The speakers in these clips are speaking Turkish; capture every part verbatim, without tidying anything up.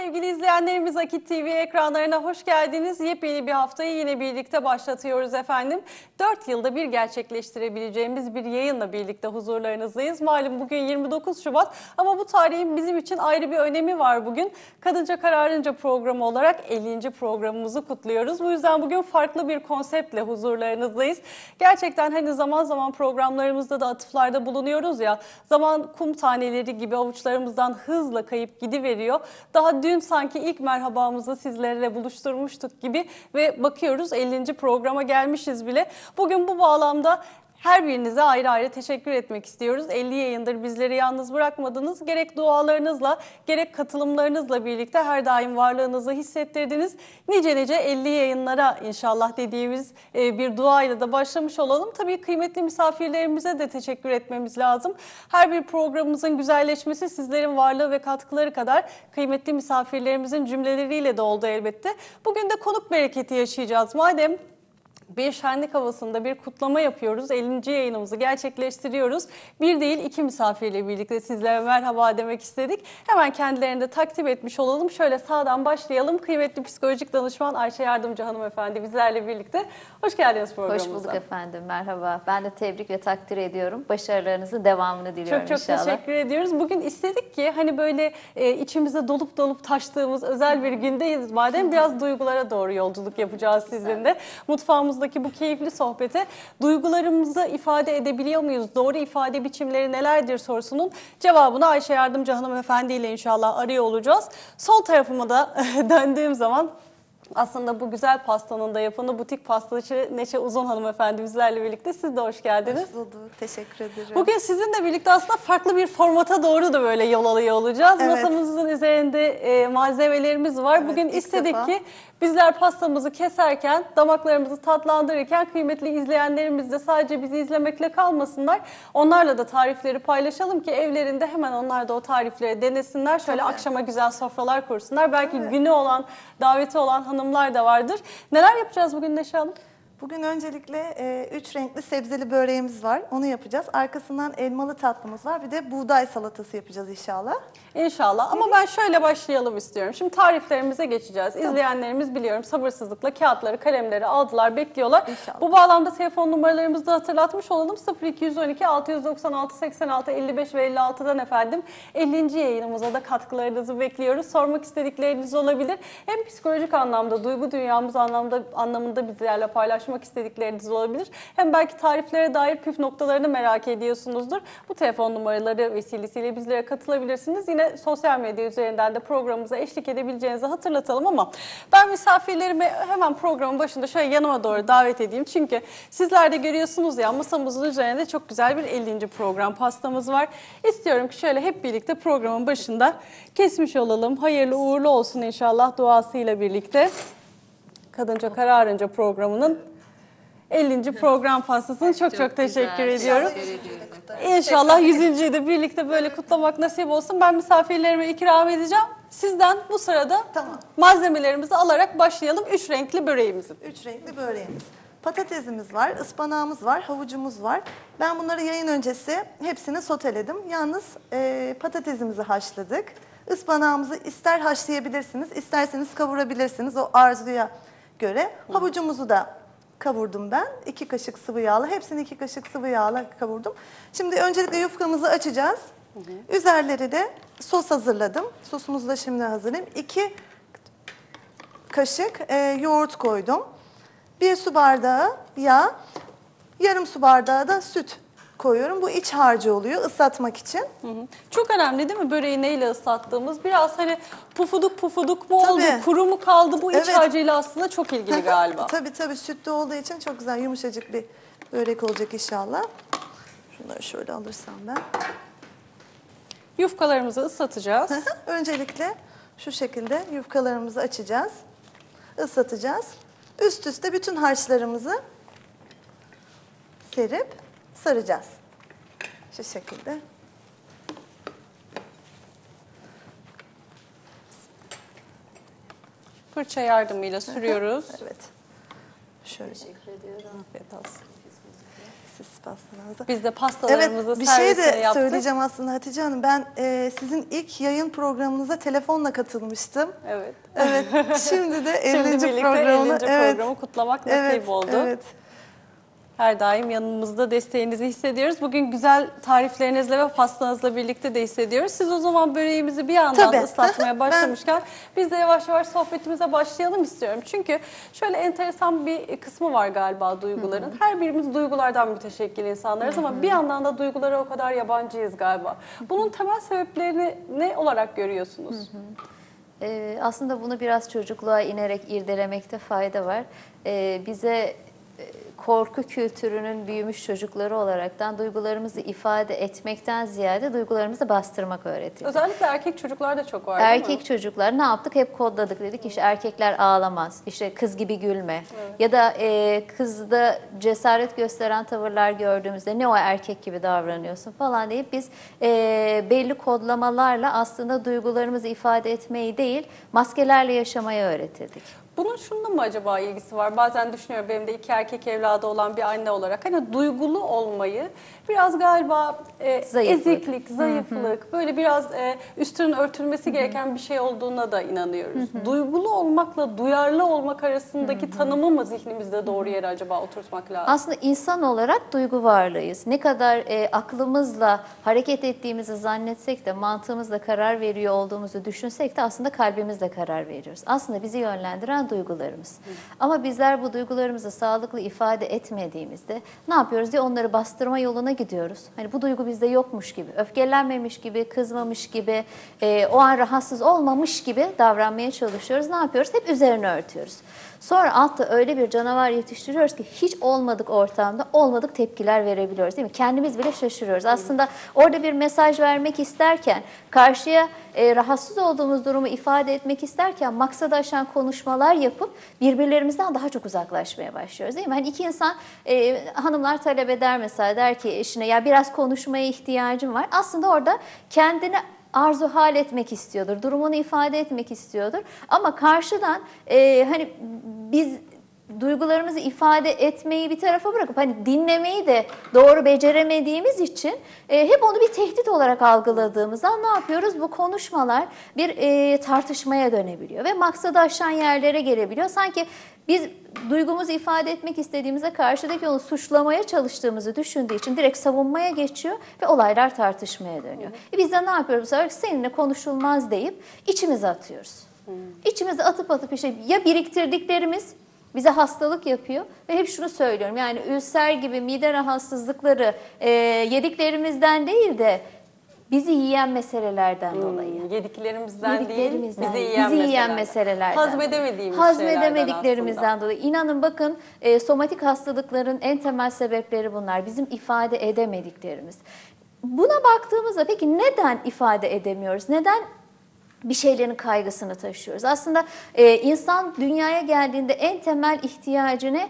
Sevgili izleyenlerimiz, Akit T V ekranlarına hoş geldiniz. Yepyeni bir haftayı yine birlikte başlatıyoruz efendim. dört yılda bir gerçekleştirebileceğimiz bir yayınla birlikte huzurlarınızdayız. Malum bugün yirmi dokuz Şubat ama bu tarihin bizim için ayrı bir önemi var bugün. Kadınca Kararınca programı olarak ellinci programımızı kutluyoruz. Bu yüzden bugün farklı bir konseptle huzurlarınızdayız. Gerçekten hani zaman zaman programlarımızda da atıflarda bulunuyoruz ya, zaman kum taneleri gibi avuçlarımızdan hızla kayıp gidiveriyor. Daha dün sanki ilk merhabamızı sizlerle buluşturmuştuk gibi ve bakıyoruz ellinci programa gelmişiz bile. Bugün bu bağlamda her birinize ayrı ayrı teşekkür etmek istiyoruz. elli yayındır bizleri yalnız bırakmadınız. Gerek dualarınızla gerek katılımlarınızla birlikte her daim varlığınızı hissettirdiniz. Nice nice elli yayınlara inşallah dediğimiz bir duayla da başlamış olalım. Tabii kıymetli misafirlerimize de teşekkür etmemiz lazım. Her bir programımızın güzelleşmesi sizlerin varlığı ve katkıları kadar kıymetli misafirlerimizin cümleleriyle de oldu elbette. Bugün de konuk bereketi yaşayacağız. Madem bir şenlik havasında bir kutlama yapıyoruz. ellinci yayınımızı gerçekleştiriyoruz. Bir değil iki misafirle birlikte sizlere merhaba demek istedik. Hemen kendilerini de takdim etmiş olalım. Şöyle sağdan başlayalım. Kıymetli psikolojik danışman Ayşe Yardımcı hanımefendi bizlerle birlikte. Hoş geldiniz programımıza. Hoş bulduk efendim. Merhaba. Ben de tebrik ve takdir ediyorum. Başarılarınızın devamını diliyorum çok, çok inşallah. Çok teşekkür ediyoruz. Bugün istedik ki hani böyle e, içimize dolup dolup taştığımız özel bir gündeyiz. Madem biraz duygulara doğru yolculuk yapacağız sizinle. Mutfağımızda bu keyifli sohbete duygularımızı ifade edebiliyor muyuz? Doğru ifade biçimleri nelerdir sorusunun cevabını Ayşe Yardımcı hanımefendi ile inşallah arıyor olacağız. Sol tarafıma da döndüğüm zaman aslında bu güzel pastanın da yapanı butik pastacı Neşe Uzun hanımefendi bizlerle birlikte. Siz de hoş geldiniz. Hoş bulduk. Teşekkür ederim. Bugün sizinle birlikte aslında farklı bir formata doğru da böyle yol alıyor olacağız. Evet. Masamızın üzerinde e, malzemelerimiz var. Evet, bugün istedik defa. ki bizler pastamızı keserken, damaklarımızı tatlandırırken kıymetli izleyenlerimiz de sadece bizi izlemekle kalmasınlar. Onlarla da tarifleri paylaşalım ki evlerinde hemen onlar da o tarifleri denesinler. Şöyle Tabii. akşama güzel sofralar kursunlar. Belki Tabii. günü olan, daveti olan hanımlar da vardır. Neler yapacağız bugün Neşe Hanım? Bugün öncelikle e, üç renkli sebzeli böreğimiz var. Onu yapacağız. Arkasından elmalı tatlımız var. Bir de buğday salatası yapacağız inşallah. İnşallah. Ama ben şöyle başlayalım istiyorum. Şimdi tariflerimize geçeceğiz. Tamam. İzleyenlerimiz biliyorum sabırsızlıkla kağıtları, kalemleri aldılar, bekliyorlar. İnşallah. Bu bağlamda telefon numaralarımızı da hatırlatmış olalım. sıfır iki yüz on iki altı yüz doksan altı seksen altı elli beş ve elli altıdan efendim ellinci yayınımıza da katkılarınızı bekliyoruz. Sormak istedikleriniz olabilir. Hem psikolojik anlamda, duygu dünyamız anlamda anlamında bizlerle paylaşmak istedikleriniz olabilir. Hem belki tariflere dair püf noktalarını merak ediyorsunuzdur. Bu telefon numaraları vesilesiyle bizlere katılabilirsiniz. Yine sosyal medya üzerinden de programımıza eşlik edebileceğinizi hatırlatalım ama ben misafirlerimi hemen programın başında şöyle yanıma doğru davet edeyim. Çünkü sizler de görüyorsunuz ya, masamızın üzerinde çok güzel bir ellinci program pastamız var. İstiyorum ki şöyle hep birlikte programın başında kesmiş olalım. Hayırlı uğurlu olsun inşallah duasıyla birlikte. Kadınca Kararınca programının ellinci program pastasını çok çok, çok teşekkür güzel. ediyorum. İnşallah yüzüncüyü de birlikte böyle kutlamak nasip olsun. Ben misafirlerime ikram edeceğim. Sizden bu sırada tamam. malzemelerimizi alarak başlayalım. Üç renkli böreğimizin. Üç renkli böreğimiz. Patatesimiz var, ıspanağımız var, havucumuz var. Ben bunları yayın öncesi hepsini soteledim. Yalnız e, patatesimizi haşladık. Ispanağımızı ister haşlayabilirsiniz, isterseniz kavurabilirsiniz o arzuya göre. Hı. Havucumuzu da kavurdum ben. iki kaşık sıvı yağla. Hepsini iki kaşık sıvı yağla kavurdum. Şimdi öncelikle yufkamızı açacağız. Hı hı. Üzerleri de sos hazırladım. Sosumuzu da şimdi hazırlayayım. iki kaşık e, yoğurt koydum. bir su bardağı yağ. Yarım su bardağı da süt koyuyorum. Bu iç harcı oluyor ıslatmak için. Hı hı. Çok önemli değil mi böreği neyle ıslattığımız? Biraz hani pufuduk pufuduk mu tabii. oldu, kuru mu kaldı? Bu evet. iç harcıyla aslında çok ilgili galiba. Tabii tabii sütlü olduğu için çok güzel yumuşacık bir börek olacak inşallah. Şunları şöyle alırsam ben. Yufkalarımızı ıslatacağız. Öncelikle şu şekilde yufkalarımızı açacağız. Islatacağız. Üst üste bütün harçlarımızı serip saracağız. Şu şekilde. Fırça yardımıyla sürüyoruz. Evet. Şöyle. Teşekkür ediyorum. Afiyet olsun. siz pastalarınızı. Biz de Evet, pastalarımızı bir şey de servisini yaptık. söyleyeceğim aslında Hatice Hanım. Ben e, sizin ilk yayın programınıza telefonla katılmıştım. Evet. Evet, şimdi de Şimdi ellinci birlikte programını ellinci evet, programı kutlamak nasip evet, oldu. evet. Her daim yanımızda desteğinizi hissediyoruz. Bugün güzel tariflerinizle ve pastanızla birlikte de hissediyoruz. Siz o zaman böreğimizi bir yandan Tabii. ıslatmaya başlamışken biz de yavaş yavaş sohbetimize başlayalım istiyorum. Çünkü şöyle enteresan bir kısmı var galiba duyguların. Her birimiz duygulardan müteşekkil insanlarız ama bir yandan da duygulara o kadar yabancıyız galiba. Bunun temel sebeplerini ne olarak görüyorsunuz? Ee, aslında bunu biraz çocukluğa inerek irdelemekte fayda var. Ee, bize e, korku kültürünün büyümüş çocukları olaraktan duygularımızı ifade etmekten ziyade duygularımızı bastırmak öğretildi. Özellikle erkek çocuklarda çok var değil mi? Erkek çocuklar ne yaptık? Hep kodladık. Dedik ki işte erkekler ağlamaz. İşte kız gibi gülme. Ya da e, kızda cesaret gösteren tavırlar gördüğümüzde ne o erkek gibi davranıyorsun falan deyip biz e, belli kodlamalarla aslında duygularımızı ifade etmeyi değil, maskelerle yaşamayı öğretildik. Bunun şununla mı acaba ilgisi var? Bazen düşünüyorum, benim de iki erkek evladı olan bir anne olarak. Hani duygulu olmayı biraz galiba e, Zayıflık. eziklik, zayıflık, böyle biraz e, üstünün örtülmesi gereken bir şey olduğuna da inanıyoruz. Duygulu olmakla duyarlı olmak arasındaki tanımı mı zihnimizde doğru yere acaba oturtmak lazım? Aslında insan olarak duygu varlığıyız. Ne kadar e, aklımızla hareket ettiğimizi zannetsek de, mantığımızla karar veriyor olduğumuzu düşünsek de aslında kalbimizle karar veriyoruz. Aslında bizi yönlendiren duygularımız. Hı. Ama bizler bu duygularımızı sağlıklı ifade etmediğimizde ne yapıyoruz diye onları bastırma yoluna gidiyoruz. Hani bu duygu bizde yokmuş gibi, öfkelenmemiş gibi, kızmamış gibi, e, o an rahatsız olmamış gibi davranmaya çalışıyoruz. Ne yapıyoruz? Hep üzerine örtüyoruz. Sonra altta öyle bir canavar yetiştiriyoruz ki hiç olmadık ortamda olmadık tepkiler verebiliyoruz değil mi? Kendimiz bile şaşırıyoruz. Aslında orada bir mesaj vermek isterken, karşıya e, rahatsız olduğumuz durumu ifade etmek isterken maksadı aşan konuşmalar yapıp birbirlerimizden daha çok uzaklaşmaya başlıyoruz değil mi? Hani iki insan, e, hanımlar talep eder mesela, der ki eşine ya biraz konuşmaya ihtiyacım var. Aslında orada kendini arzu hal etmek istiyordur, durumunu ifade etmek istiyordur. Ama karşıdan e, hani biz duygularımızı ifade etmeyi bir tarafa bırakıp hani dinlemeyi de doğru beceremediğimiz için e, hep onu bir tehdit olarak algıladığımızdan ne yapıyoruz? Bu konuşmalar bir e, tartışmaya dönebiliyor ve maksadı aşan yerlere gelebiliyor. Sanki biz duygumuzu ifade etmek istediğimizde karşıdaki onu suçlamaya çalıştığımızı düşündüğü için direkt savunmaya geçiyor ve olaylar tartışmaya dönüyor. E biz de ne yapıyoruz bu sefer? Seninle konuşulmaz deyip içimize atıyoruz. Hmm. İçimize atıp atıp işte ya biriktirdiklerimiz bize hastalık yapıyor ve hep şunu söylüyorum, yani ülser gibi mide rahatsızlıkları e, yediklerimizden değil de bizi yiyen meselelerden hmm, dolayı. Yediklerimizden, Yediklerimizden değil, bizi yiyen, bizi yiyen meselelerden. meselelerden. Hazmedemediğimiz Hazmedemediklerimizden dolayı. İnanın bakın e, somatik hastalıkların en temel sebepleri bunlar. Bizim ifade edemediklerimiz. Buna baktığımızda peki neden ifade edemiyoruz? Neden bir şeylerin kaygısını taşıyoruz? Aslında e, insan dünyaya geldiğinde en temel ihtiyacını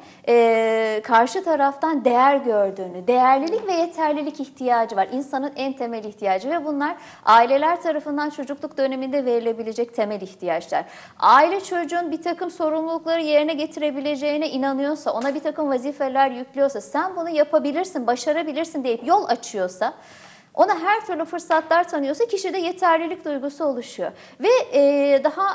e, karşı taraftan değer gördüğünü, değerlilik ve yeterlilik ihtiyacı var. İnsanın en temel ihtiyacı ve bunlar aileler tarafından çocukluk döneminde verilebilecek temel ihtiyaçlar. Aile çocuğun bir takım sorumlulukları yerine getirebileceğine inanıyorsa, ona bir takım vazifeler yüklüyorsa, sen bunu yapabilirsin, başarabilirsin deyip yol açıyorsa, ona her türlü fırsatlar tanıyorsa kişide yeterlilik duygusu oluşuyor. Ve e, daha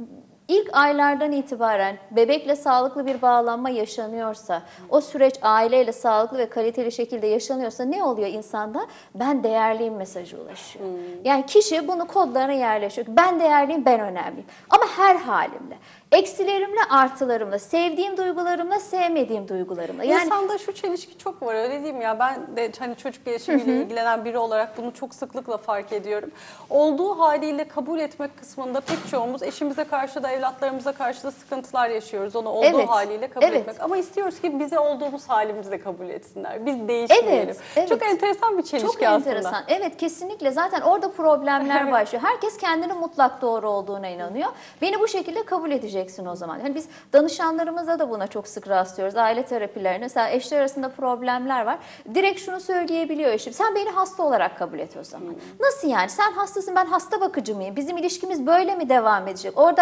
ilk aylardan itibaren bebekle sağlıklı bir bağlanma yaşanıyorsa, o süreç aileyle sağlıklı ve kaliteli şekilde yaşanıyorsa ne oluyor insanda? Ben değerliyim mesajı ulaşıyor. Hmm. Yani kişi bunu kodlarına yerleşiyor. Ben değerliyim, ben önemliyim. Ama her halimle. Eksilerimle, artılarımla, sevdiğim duygularımla, sevmediğim duygularımla. Yani İnsanda şu çelişki çok var, öyle değil mi ya? Ben de hani çocuk gelişimiyle ilgilenen biri olarak bunu çok sıklıkla fark ediyorum. Olduğu haliyle kabul etmek kısmında pek çoğumuz eşimize karşı da evlatlarımıza karşı da sıkıntılar yaşıyoruz. Onu olduğu evet, haliyle kabul evet. etmek. Ama istiyoruz ki bize olduğumuz halimizde kabul etsinler. Biz değişmeyelim. Evet, evet. Çok enteresan bir çelişki çok aslında. Çok enteresan. Evet, kesinlikle. Zaten orada problemler başlıyor. Herkes kendinin mutlak doğru olduğuna inanıyor. Beni bu şekilde kabul edecek o zaman. Yani biz danışanlarımızda da buna çok sık rastlıyoruz. Aile terapilerinde mesela eşler arasında problemler var. Direkt şunu söyleyebiliyor eşim. Sen beni hasta olarak kabul et o zaman. Hmm. Nasıl yani? Sen hastasın, ben hasta bakıcı mıyım? Bizim ilişkimiz böyle mi devam edecek? Orada ne kadar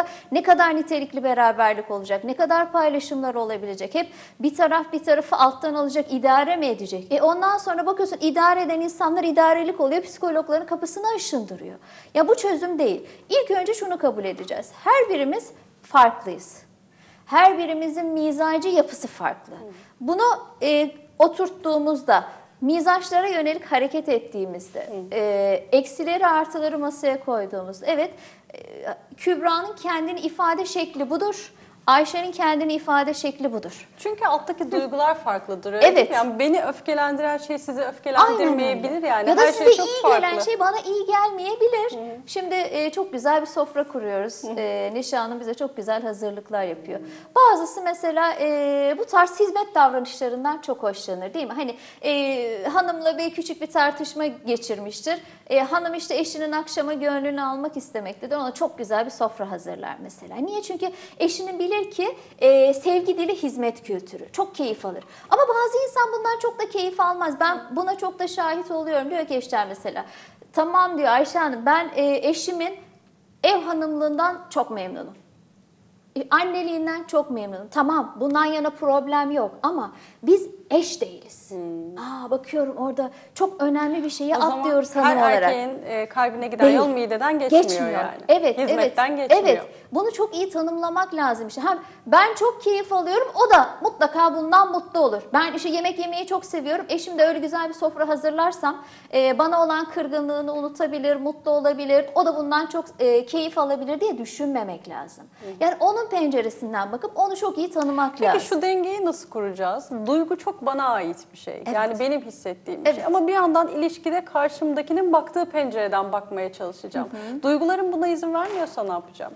kadar nitelikli beraberlik olacak? Ne kadar paylaşımlar olabilecek? Hep bir taraf bir tarafı alttan alacak, idare mi edecek? E ondan sonra bakıyorsun idare eden insanlar idarelik oluyor, psikologların kapısını aşındırıyor. Ya bu çözüm değil. İlk önce şunu kabul edeceğiz. Her birimiz farklıyız. Her birimizin mizacı yapısı farklı. Bunu e, oturttuğumuzda, mizaçlara yönelik hareket ettiğimizde, e, eksileri artıları masaya koyduğumuzda, evet e, Kübra'nın kendini ifade şekli budur. Ayşe'nin kendini ifade şekli budur. Çünkü alttaki duygular farklıdır. Öyle Evet. değil mi? Yani beni öfkelendiren şey sizi öfkelendirmeyebilir yani. Ya da Her size şey çok iyi farklı. gelen şey bana iyi gelmeyebilir. Hı. Şimdi e, çok güzel bir sofra kuruyoruz. E, Neşe Hanım bize çok güzel hazırlıklar yapıyor. Bazısı mesela e, bu tarz hizmet davranışlarından çok hoşlanır değil mi? Hani e, hanımla bir küçük bir tartışma geçirmiştir. E, hanım işte eşinin akşama gönlünü almak istemektedir. Ona çok güzel bir sofra hazırlar mesela. Niye? Çünkü eşinin bilir ki e, sevgi dili hizmet kültürü. Çok keyif alır. Ama bazı insan bundan çok da keyif almaz. Ben buna çok da şahit oluyorum. Diyor ki eşler mesela, tamam diyor Ayşe Hanım, ben e, eşimin ev hanımlığından çok memnunum. E, anneliğinden çok memnunum. Tamam, bundan yana problem yok ama biz eş değiliz. Hmm. Aa, bakıyorum orada çok önemli bir şeyi o atlıyoruz zaman hanım her olarak. erkeğin e, kalbine giden Değil. yol mideden geçmiyor, Geçmiyor. yani. Evet, Hizmetten evet, geçmiyor. evet. Bunu çok iyi tanımlamak lazım. İşte hem ben çok keyif alıyorum, o da mutlaka bundan mutlu olur. Ben işte yemek yemeyi çok seviyorum. Eşim de öyle güzel bir sofra hazırlarsam e, bana olan kırgınlığını unutabilir, mutlu olabilir. O da bundan çok e, keyif alabilir diye düşünmemek lazım. Hı. Yani onun penceresinden bakıp onu çok iyi tanımak Peki, lazım. Peki şu dengeyi nasıl kuracağız? Duygu çok bana ait bir şey. Evet. Yani benim hissettiğim bir Evet. şey. Ama bir yandan ilişkide karşımdakinin baktığı pencereden bakmaya çalışacağım. Hı hı. Duygularım buna izin vermiyorsa ne yapacağım?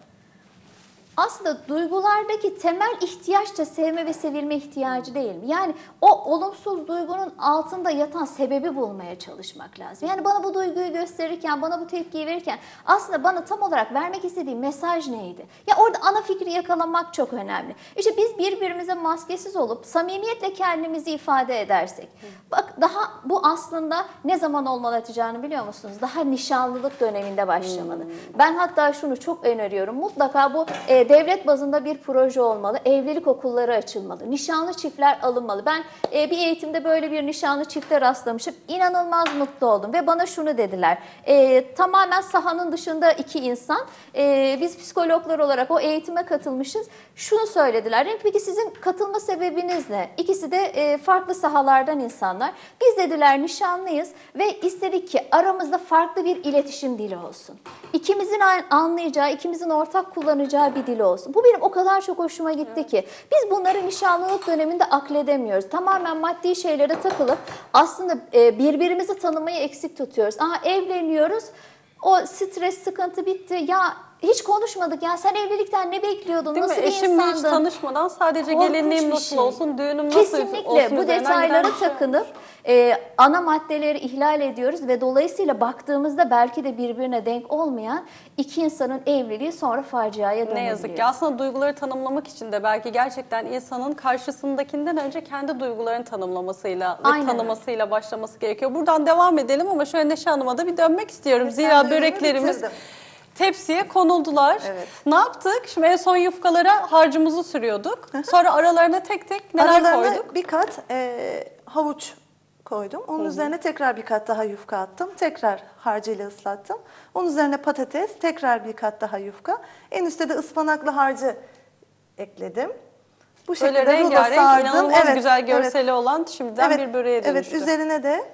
Aslında duygulardaki temel ihtiyaç da sevme ve sevilme ihtiyacı değil mi? Yani o olumsuz duygunun altında yatan sebebi bulmaya çalışmak lazım. Yani bana bu duyguyu gösterirken, bana bu tepkiyi verirken aslında bana tam olarak vermek istediği mesaj neydi? Ya orada ana fikri yakalamak çok önemli. İşte biz birbirimize maskesiz olup samimiyetle kendimizi ifade edersek. Bak, daha bu aslında ne zaman olmalı Hatice biliyor musunuz? Daha nişanlılık döneminde başlamalı. Hmm. Ben hatta şunu çok öneriyorum. Mutlaka bu e, devlet bazında bir proje olmalı. Evlilik okulları açılmalı. Nişanlı çiftler alınmalı. Ben e, bir eğitimde böyle bir nişanlı çifte rastlamışım. İnanılmaz mutlu oldum ve bana şunu dediler. E, tamamen sahanın dışında iki insan. E, biz psikologlar olarak o eğitime katılmışız. Şunu söylediler. Peki sizin katılma sebebiniz ne? İkisi de e, farklı sahalardan insanlar. Biz dediler nişanlıyız ve istedik ki aramızda farklı bir iletişim dili olsun. İkimizin anlayacağı, ikimizin ortak kullanacağı bir dil olsun. Bu benim o kadar çok hoşuma gitti ki. Biz bunları nişanlılık döneminde akledemiyoruz. Tamamen maddi şeylere takılıp aslında birbirimizi tanımayı eksik tutuyoruz. Aa, evleniyoruz. O stres, sıkıntı bitti. Ya hiç konuşmadık ya. Sen evlilikten ne bekliyordun? Değil nasıl mi? bir Eşimle insandın? hiç tanışmadan sadece Korkunç gelinliğim bir nasıl şey. olsun, düğünüm nasıl Kesinlikle olsun bu üzerinden detaylara giden bir şey takınıp e, ana maddeleri ihlal ediyoruz ve dolayısıyla baktığımızda belki de birbirine denk olmayan iki insanın evliliği sonra faciaya dönebiliyor. Ne yazık ki aslında duyguları tanımlamak için de belki gerçekten insanın karşısındakinden önce kendi duygularını tanımlamasıyla ve Aynen. tanımasıyla başlaması gerekiyor. Buradan devam edelim ama şöyle Neşe Hanım'a da bir dönmek istiyorum. Evet, Zira ben böreklerimiz bitirdim. tepsiye konuldular. Evet. Ne yaptık? Şimdi en son yufkalara harcımızı sürüyorduk. Sonra aralarına tek tek neler Aralarına koyduk? bir kat e, havuç koydum. Onun Hı-hı. üzerine tekrar bir kat daha yufka attım. Tekrar harcıyla ıslattım. Onun üzerine patates, tekrar bir kat daha yufka. En üstte de ıspanaklı harcı ekledim. Bu şekilde Böyle rulo rengarenk, sardım. inanılmaz Evet, güzel görseli evet. olan şimdiden evet, bir böreğe dönüştü. Evet, üzerine de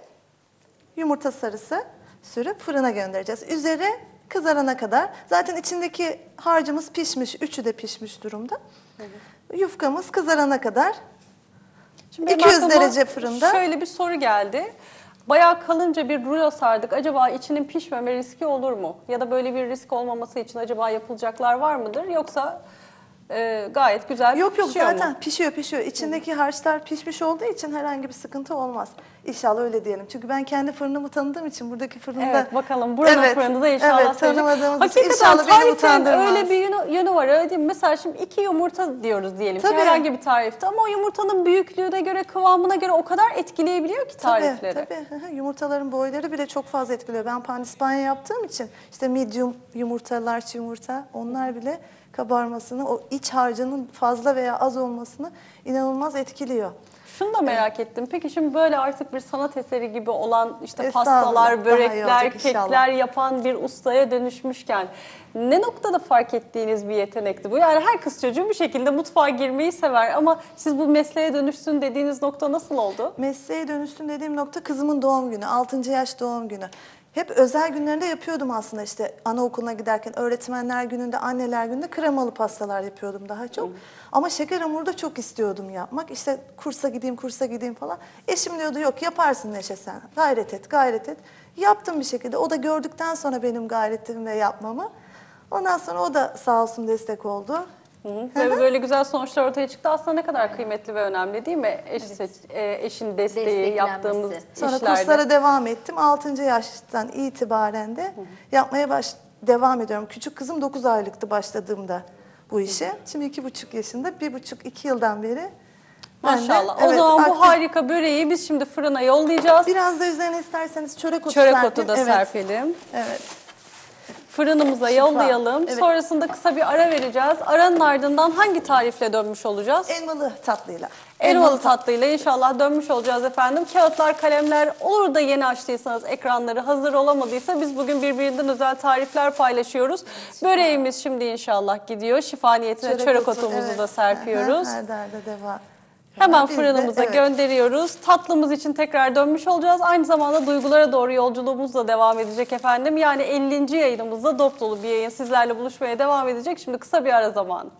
yumurta sarısı sürüp fırına göndereceğiz. Üzeri kızarana kadar. Zaten içindeki harcımız pişmiş, üçü de pişmiş durumda. Hı hı. Yufkamız kızarana kadar Şimdi iki yüz aklıma derece fırında. Şöyle bir soru geldi. Bayağı kalınca bir rulo sardık. Acaba içinin pişmeme riski olur mu? Ya da böyle bir risk olmaması için acaba yapılacaklar var mıdır? Yoksa e, gayet güzel Yok yok pişiyor zaten mu? pişiyor pişiyor. İçindeki harçlar pişmiş olduğu için herhangi bir sıkıntı olmaz. İnşallah öyle diyelim. Çünkü ben kendi fırınımı tanıdığım için buradaki fırında... Evet bakalım buranın evet, fırında da inşallah evet, tanımadığımız için Hakikaten inşallah beni tariflerin utandırmaz. öyle bir yönü, yönü var öyle değil mi? Mesela şimdi iki yumurta diyoruz diyelim Tabii. ki herhangi bir tarifte ama o yumurtanın büyüklüğüne göre kıvamına göre o kadar etkileyebiliyor ki tarifleri. Tabii tabii. Yumurtaların boyları bile çok fazla etkiliyor. Ben panispanya yaptığım için işte medium yumurta, large yumurta onlar bile kabarmasını, o iç harcının fazla veya az olmasını inanılmaz etkiliyor. Şunu da merak ettim. Peki şimdi böyle artık bir sanat eseri gibi olan işte Estağfurullah, pastalar, daha iyi börekler, olacak kekler inşallah. yapan bir ustaya dönüşmüşken ne noktada fark ettiğiniz bir yetenekti bu? Yani her kız çocuğu bir şekilde mutfağa girmeyi sever ama siz bu mesleğe dönüşsün dediğiniz nokta nasıl oldu? Mesleğe dönüştüm dediğim nokta kızımın doğum günü, altıncı yaş doğum günü. Hep özel günlerinde yapıyordum aslında, işte anaokuluna giderken öğretmenler gününde, anneler gününde kremalı pastalar yapıyordum daha çok. Ama şeker hamuru da çok istiyordum yapmak. İşte kursa gideyim, kursa gideyim falan. Eşim diyordu yok yaparsın Neşe sen. Gayret et, gayret et. Yaptım bir şekilde. O da gördükten sonra benim gayretimi ve yapmamı. Ondan sonra o da sağ olsun destek oldu. Hı hı. Ve böyle güzel sonuçlar ortaya çıktı. Aslında ne kadar kıymetli ve önemli değil mi? Eş seç, e, eşin desteği, Desteklenmesi. yaptığımız Sonra işlerde. kurslara devam ettim. altıncı yaştan itibaren de yapmaya baş devam ediyorum. Küçük kızım dokuz aylıktı başladığımda bu işe. Şimdi iki buçuk yaşında, bir buçuk iki yıldan beri. ben de, Maşallah. O evet, zaman bu aktif- harika böreği biz şimdi fırına yollayacağız. Biraz da üzerine isterseniz çörek otu Çörek serpin. otu da Evet, serpelim. evet. Fırınımıza Şifa. yollayalım. Evet. Sonrasında kısa bir ara vereceğiz. Aranın ardından hangi tarifle dönmüş olacağız? Elmalı tatlıyla. Elmalı tatlıyla inşallah dönmüş olacağız efendim. Kağıtlar, kalemler olur da yeni açtıysanız ekranları hazır olamadıysa biz bugün birbirinden özel tarifler paylaşıyoruz. Böreğimiz şimdi inşallah gidiyor. Şifa niyetine çörek, otu, otumuzu evet. da serpiyoruz. Aha, her derde deva. Hemen Biz de, fırınımıza evet. gönderiyoruz. Tatlımız için tekrar dönmüş olacağız. Aynı zamanda duygulara doğru yolculuğumuz da devam edecek efendim. Yani ellinci yayınımızda dop dolu bir yayın sizlerle buluşmaya devam edecek. Şimdi kısa bir ara zamanı.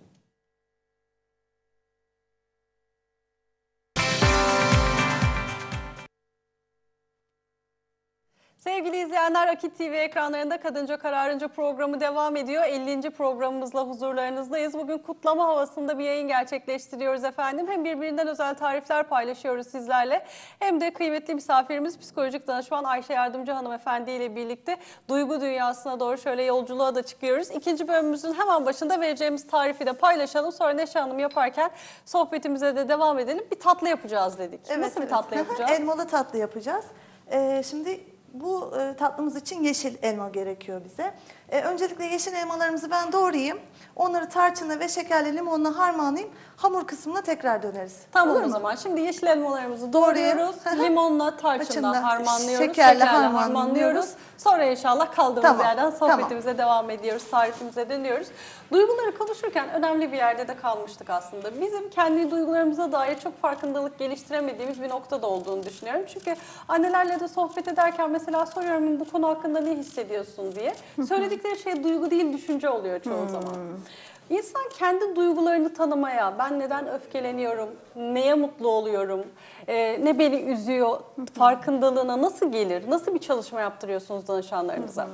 Sevgili izleyenler, Akit T V ekranlarında Kadınca Kararınca programı devam ediyor. ellinci programımızla huzurlarınızdayız. Bugün kutlama havasında bir yayın gerçekleştiriyoruz efendim. Hem birbirinden özel tarifler paylaşıyoruz sizlerle. Hem de kıymetli misafirimiz psikolojik danışman Ayşe Yardımcı hanımefendi ile birlikte duygu dünyasına doğru şöyle yolculuğa da çıkıyoruz. İkinci bölümümüzün hemen başında vereceğimiz tarifi de paylaşalım. Sonra Neşe Hanım yaparken sohbetimize de devam edelim. Bir tatlı yapacağız dedik. Evet, Nasıl bir evet. tatlı yapacağız? Elmalı tatlı yapacağız. Ee, şimdi bu e, tatlımız için yeşil elma gerekiyor bize. Ee, öncelikle yeşil elmalarımızı ben doğrayayım. Onları tarçınla ve şekerli limonla harmanlayayım. Hamur kısmına tekrar döneriz. Tamam Olur o mu? zaman. Şimdi yeşil elmalarımızı Doğrayayım. doğruyoruz. Hı hı. Limonla, tarçınla Tarçınla, harmanlıyoruz. şekerle Şekerle, harmanlıyoruz. harmanlıyoruz. Sonra inşallah kaldığımız Tamam, yerden sohbetimize devam ediyoruz. Tarifimize dönüyoruz. Duyguları konuşurken önemli bir yerde de kalmıştık aslında. Bizim kendi duygularımıza dair çok farkındalık geliştiremediğimiz bir noktada olduğunu düşünüyorum. Çünkü annelerle de sohbet ederken mesela soruyorum bu konu hakkında ne hissediyorsun diye. Söyledikleri şey duygu değil düşünce oluyor çoğu zaman. İnsan kendi duygularını tanımaya, ben neden öfkeleniyorum, neye mutlu oluyorum, e, ne beni üzüyor farkındalığına nasıl gelir? Nasıl bir çalışma yaptırıyorsunuz danışanlarınıza?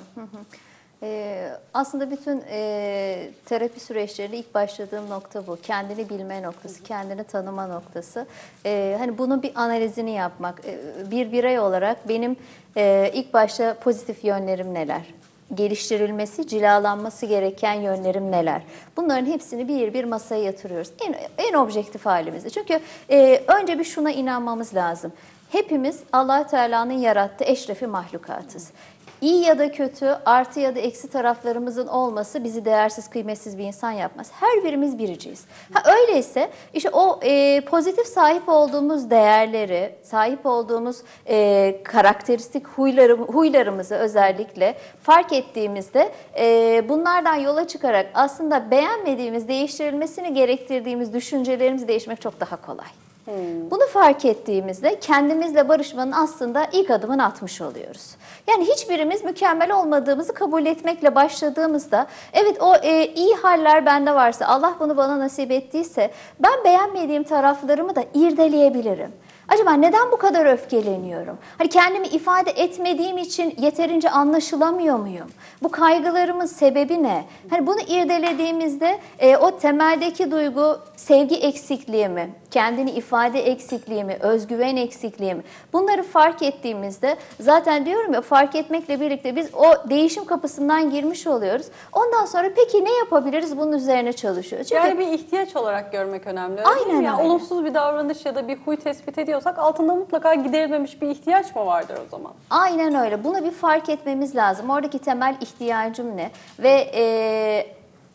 Ee, aslında bütün e, terapi süreçlerinde ilk başladığım nokta bu. Kendini bilme noktası, kendini tanıma noktası. Ee, hani bunun bir analizini yapmak. Ee, bir birey olarak benim e, ilk başta pozitif yönlerim neler? Geliştirilmesi, cilalanması gereken yönlerim neler? Bunların hepsini bir bir masaya yatırıyoruz. En, en objektif halimizde. Çünkü e, önce bir şuna inanmamız lazım. Hepimiz Allah Teala'nın yarattığı eşrefi mahlukatız. İyi ya da kötü, artı ya da eksi taraflarımızın olması bizi değersiz, kıymetsiz bir insan yapmaz. Her birimiz biriciyiz. Ha öyleyse işte o e, pozitif sahip olduğumuz değerleri, sahip olduğumuz e, karakteristik huylarım, huylarımızı özellikle fark ettiğimizde e, bunlardan yola çıkarak aslında beğenmediğimiz, değiştirilmesini gerektirdiğimiz düşüncelerimizi değiştirmek çok daha kolay. Hmm. Bunu fark ettiğimizde kendimizle barışmanın aslında ilk adımını atmış oluyoruz. Yani hiçbirimiz mükemmel olmadığımızı kabul etmekle başladığımızda, evet o e, iyi haller bende varsa, Allah bunu bana nasip ettiyse ben beğenmediğim taraflarımı da irdeleyebilirim. Acaba neden bu kadar öfkeleniyorum? Hani kendimi ifade etmediğim için yeterince anlaşılamıyor muyum? Bu kaygılarımın sebebi ne? Hani bunu irdelediğimizde e, o temeldeki duygu sevgi eksikliği mi? Kendini ifade eksikliği mi? Özgüven eksikliği mi? Bunları fark ettiğimizde zaten diyorum ya fark etmekle birlikte biz o değişim kapısından girmiş oluyoruz. Ondan sonra peki ne yapabiliriz? Bunun üzerine çalışıyoruz. Çünkü Yani bir ihtiyaç olarak görmek önemli. Öyle Aynen değil mi? Yani öyle. olumsuz bir davranış ya da bir huy tespit ediyorsak altında mutlaka giderilmemiş bir ihtiyaç mı vardır o zaman? Aynen öyle. Bunu bir fark etmemiz lazım. Oradaki temel ihtiyacım ne? Ve e,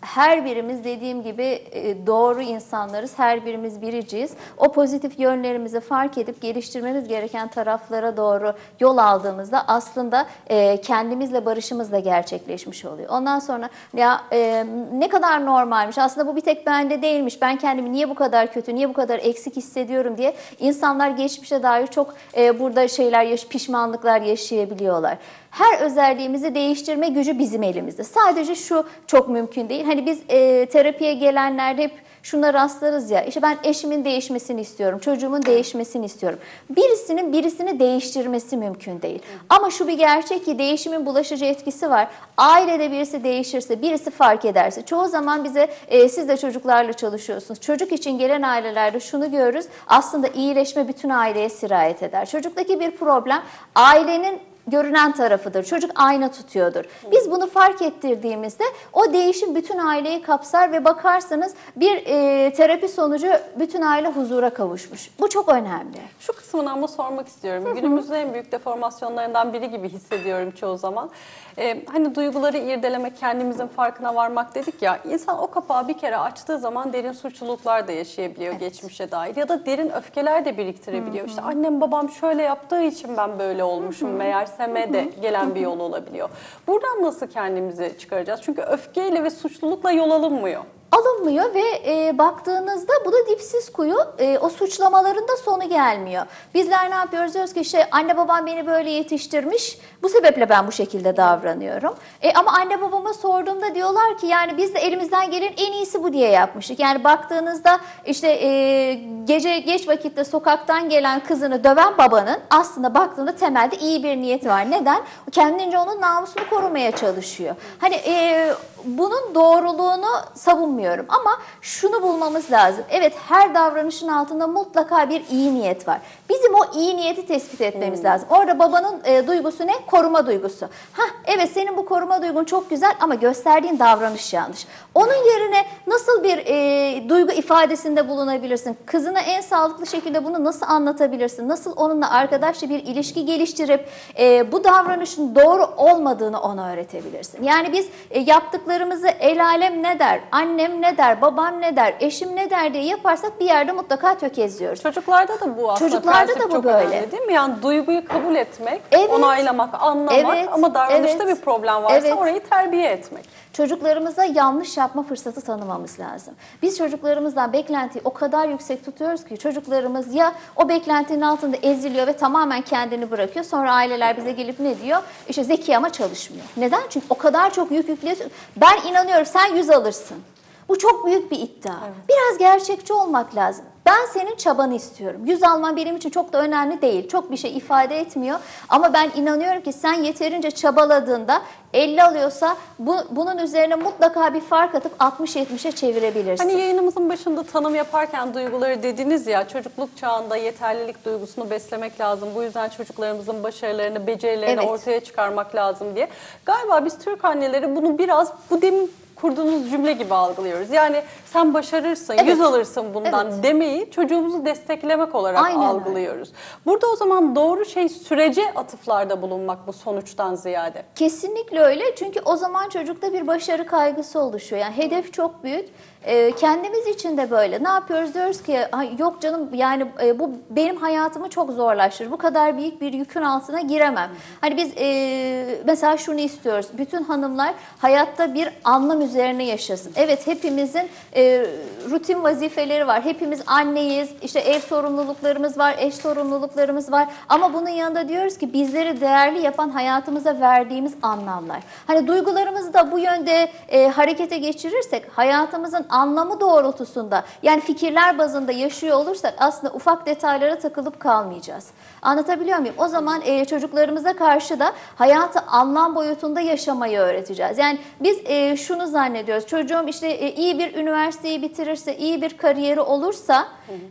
her birimiz dediğim gibi e, doğru insanlarız. Her birimiz biriciyiz. O pozitif yönlerimizi fark edip geliştirmemiz gereken taraflara doğru yol aldığımızda aslında e, kendimizle barışımız da gerçekleşmiş oluyor. Ondan sonra ya e, ne kadar normalmiş. Aslında bu bir tek bende değilmiş. Ben kendimi niye bu kadar kötü, niye bu kadar eksik hissediyorum diye insanlar geçmişe dair çok e, burada şeyler, yaş pişmanlıklar yaşayabiliyorlar. Her özelliğimizi değiştirme gücü bizim elimizde. Sadece şu çok mümkün değil. Hani biz e, terapiye gelenlerde hep şuna rastlarız ya, işte ben eşimin değişmesini istiyorum, çocuğumun değişmesini istiyorum. Birisinin birisini değiştirmesi mümkün değil. Ama şu bir gerçek ki değişimin bulaşıcı etkisi var. Ailede birisi değişirse, birisi fark ederse, çoğu zaman bize e, siz de çocuklarla çalışıyorsunuz. Çocuk için gelen ailelerde şunu görürüz, aslında iyileşme bütün aileye sirayet eder. Çocuktaki bir problem ailenin görünen tarafıdır. Çocuk ayna tutuyordur. Biz bunu fark ettirdiğimizde o değişim bütün aileyi kapsar ve bakarsanız bir e, terapi sonucu bütün aile huzura kavuşmuş. Bu çok önemli. Şu kısmını ama sormak istiyorum. Günümüzün en büyük deformasyonlarından biri gibi hissediyorum çoğu zaman. Ee, hani duyguları irdelemek, kendimizin farkına varmak dedik ya. İnsan o kapağı bir kere açtığı zaman derin suçluluklar da yaşayabiliyor, evet, geçmişe dair. Ya da derin öfkeler de biriktirebiliyor. Hı hı. İşte annem babam şöyle yaptığı için ben böyle olmuşum, hı hı, meğerseme de gelen bir yol olabiliyor. Buradan nasıl kendimizi çıkaracağız? Çünkü öfkeyle ve suçlulukla yol alınmıyor. Alınmıyor ve e, baktığınızda bu da dipsiz kuyu, e, o suçlamaların da sonu gelmiyor. Bizler ne yapıyoruz? Diyoruz ki işte anne babam beni böyle yetiştirmiş, bu sebeple ben bu şekilde davranıyorum. E, ama anne babama sorduğumda diyorlar ki yani biz de elimizden gelen en iyisi bu diye yapmıştık. Yani baktığınızda işte e, gece geç vakitte sokaktan gelen kızını döven babanın aslında baktığında temelde iyi bir niyeti var. Neden? Kendince onun namusunu korumaya çalışıyor. Hani e, bunun doğruluğunu savunmuyor. Ama şunu bulmamız lazım. Evet, her davranışın altında mutlaka bir iyi niyet var. Bizim o iyi niyeti tespit etmemiz hmm. lazım. Orada babanın e, duygusu ne? Koruma duygusu. Hah, evet senin bu koruma duygun çok güzel ama gösterdiğin davranış yanlış. Onun yerine nasıl bir e, duygu ifadesinde bulunabilirsin? Kızına en sağlıklı şekilde bunu nasıl anlatabilirsin? Nasıl onunla arkadaşça bir ilişki geliştirip e, bu davranışın doğru olmadığını ona öğretebilirsin. Yani biz e, yaptıklarımızı el alem ne der, annem ne der, babam ne der, eşim ne der diye yaparsak bir yerde mutlaka tökezliyoruz. Çocuklarda da bu aslında Çocuklarda prensip da bu çok böyle. önemli değil mi? Yani duyguyu kabul etmek, evet, onaylamak, anlamak, evet, ama davranışta evet, bir problem varsa evet, orayı terbiye etmek. Çocuklarımıza yanlış yapma fırsatı tanımamız lazım. Biz çocuklarımızdan beklentiyi o kadar yüksek tutuyoruz ki çocuklarımız ya o beklentinin altında eziliyor ve tamamen kendini bırakıyor. Sonra aileler bize gelip ne diyor? İşte zeki ama çalışmıyor. Neden? Çünkü o kadar çok yük yüklüyorsun. Ben inanıyorum sen yüz alırsın. Bu çok büyük bir iddia. Evet. Biraz gerçekçi olmak lazım. Ben senin çabanı istiyorum. Yüz alman benim için çok da önemli değil. Çok bir şey ifade etmiyor. Ama ben inanıyorum ki sen yeterince çabaladığında elli alıyorsa bu, bunun üzerine mutlaka bir fark atıp altmış yetmişe çevirebilirsin. Hani yayınımızın başında tanım yaparken duyguları dediniz ya, çocukluk çağında yeterlilik duygusunu beslemek lazım. Bu yüzden çocuklarımızın başarılarını, becerilerini evet. ortaya çıkarmak lazım diye. Galiba biz Türk anneleri bunu biraz bu demin kurduğunuz cümle gibi algılıyoruz. Yani sen başarırsın, evet. yüz alırsın bundan evet. demeyi çocuğumuzu desteklemek olarak aynen algılıyoruz. Öyle. Burada o zaman doğru şey sürece atıflarda bulunmak bu sonuçtan ziyade. Kesinlikle öyle. Çünkü o zaman çocukta bir başarı kaygısı oluşuyor. Yani hedef çok büyük. Ee, kendimiz için de böyle. Ne yapıyoruz? Diyoruz ki yok canım yani e, bu benim hayatımı çok zorlaştırır. Bu kadar büyük bir yükün altına giremem. Hani biz e, mesela şunu istiyoruz. Bütün hanımlar hayatta bir anlam üzerine yaşasın. Evet hepimizin e, rutin vazifeleri var. Hepimiz anneyiz. İşte ev sorumluluklarımız var. Eş sorumluluklarımız var. Ama bunun yanında diyoruz ki bizleri değerli yapan hayatımıza verdiğimiz anlamlar. Hani duygularımızı da bu yönde e, harekete geçirirsek hayatımızın anlamı doğrultusunda yani fikirler bazında yaşıyor olursak aslında ufak detaylara takılıp kalmayacağız. Anlatabiliyor muyum? O zaman e, çocuklarımıza karşı da hayatı anlam boyutunda yaşamayı öğreteceğiz. Yani biz e, şunu zannediyoruz. Çocuğum işte e, iyi bir üniversiteyi bitirirse, iyi bir kariyeri olursa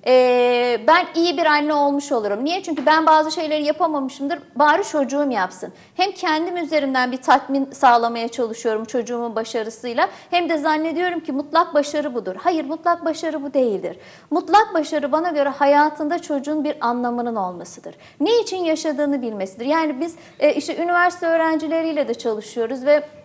e, ben iyi bir anne olmuş olurum. Niye? Çünkü ben bazı şeyleri yapamamışımdır. Bari çocuğum yapsın. Hem kendim üzerinden bir tatmin sağlamaya çalışıyorum çocuğumun başarısıyla hem de zannediyorum ki mutlak başarı budur. Hayır, mutlak başarı bu değildir. Mutlak başarı bana göre hayatında çocuğun bir anlamının olmasıdır. Ne için yaşadığını bilmesidir. Yani biz e, işte üniversite öğrencileriyle de çalışıyoruz ve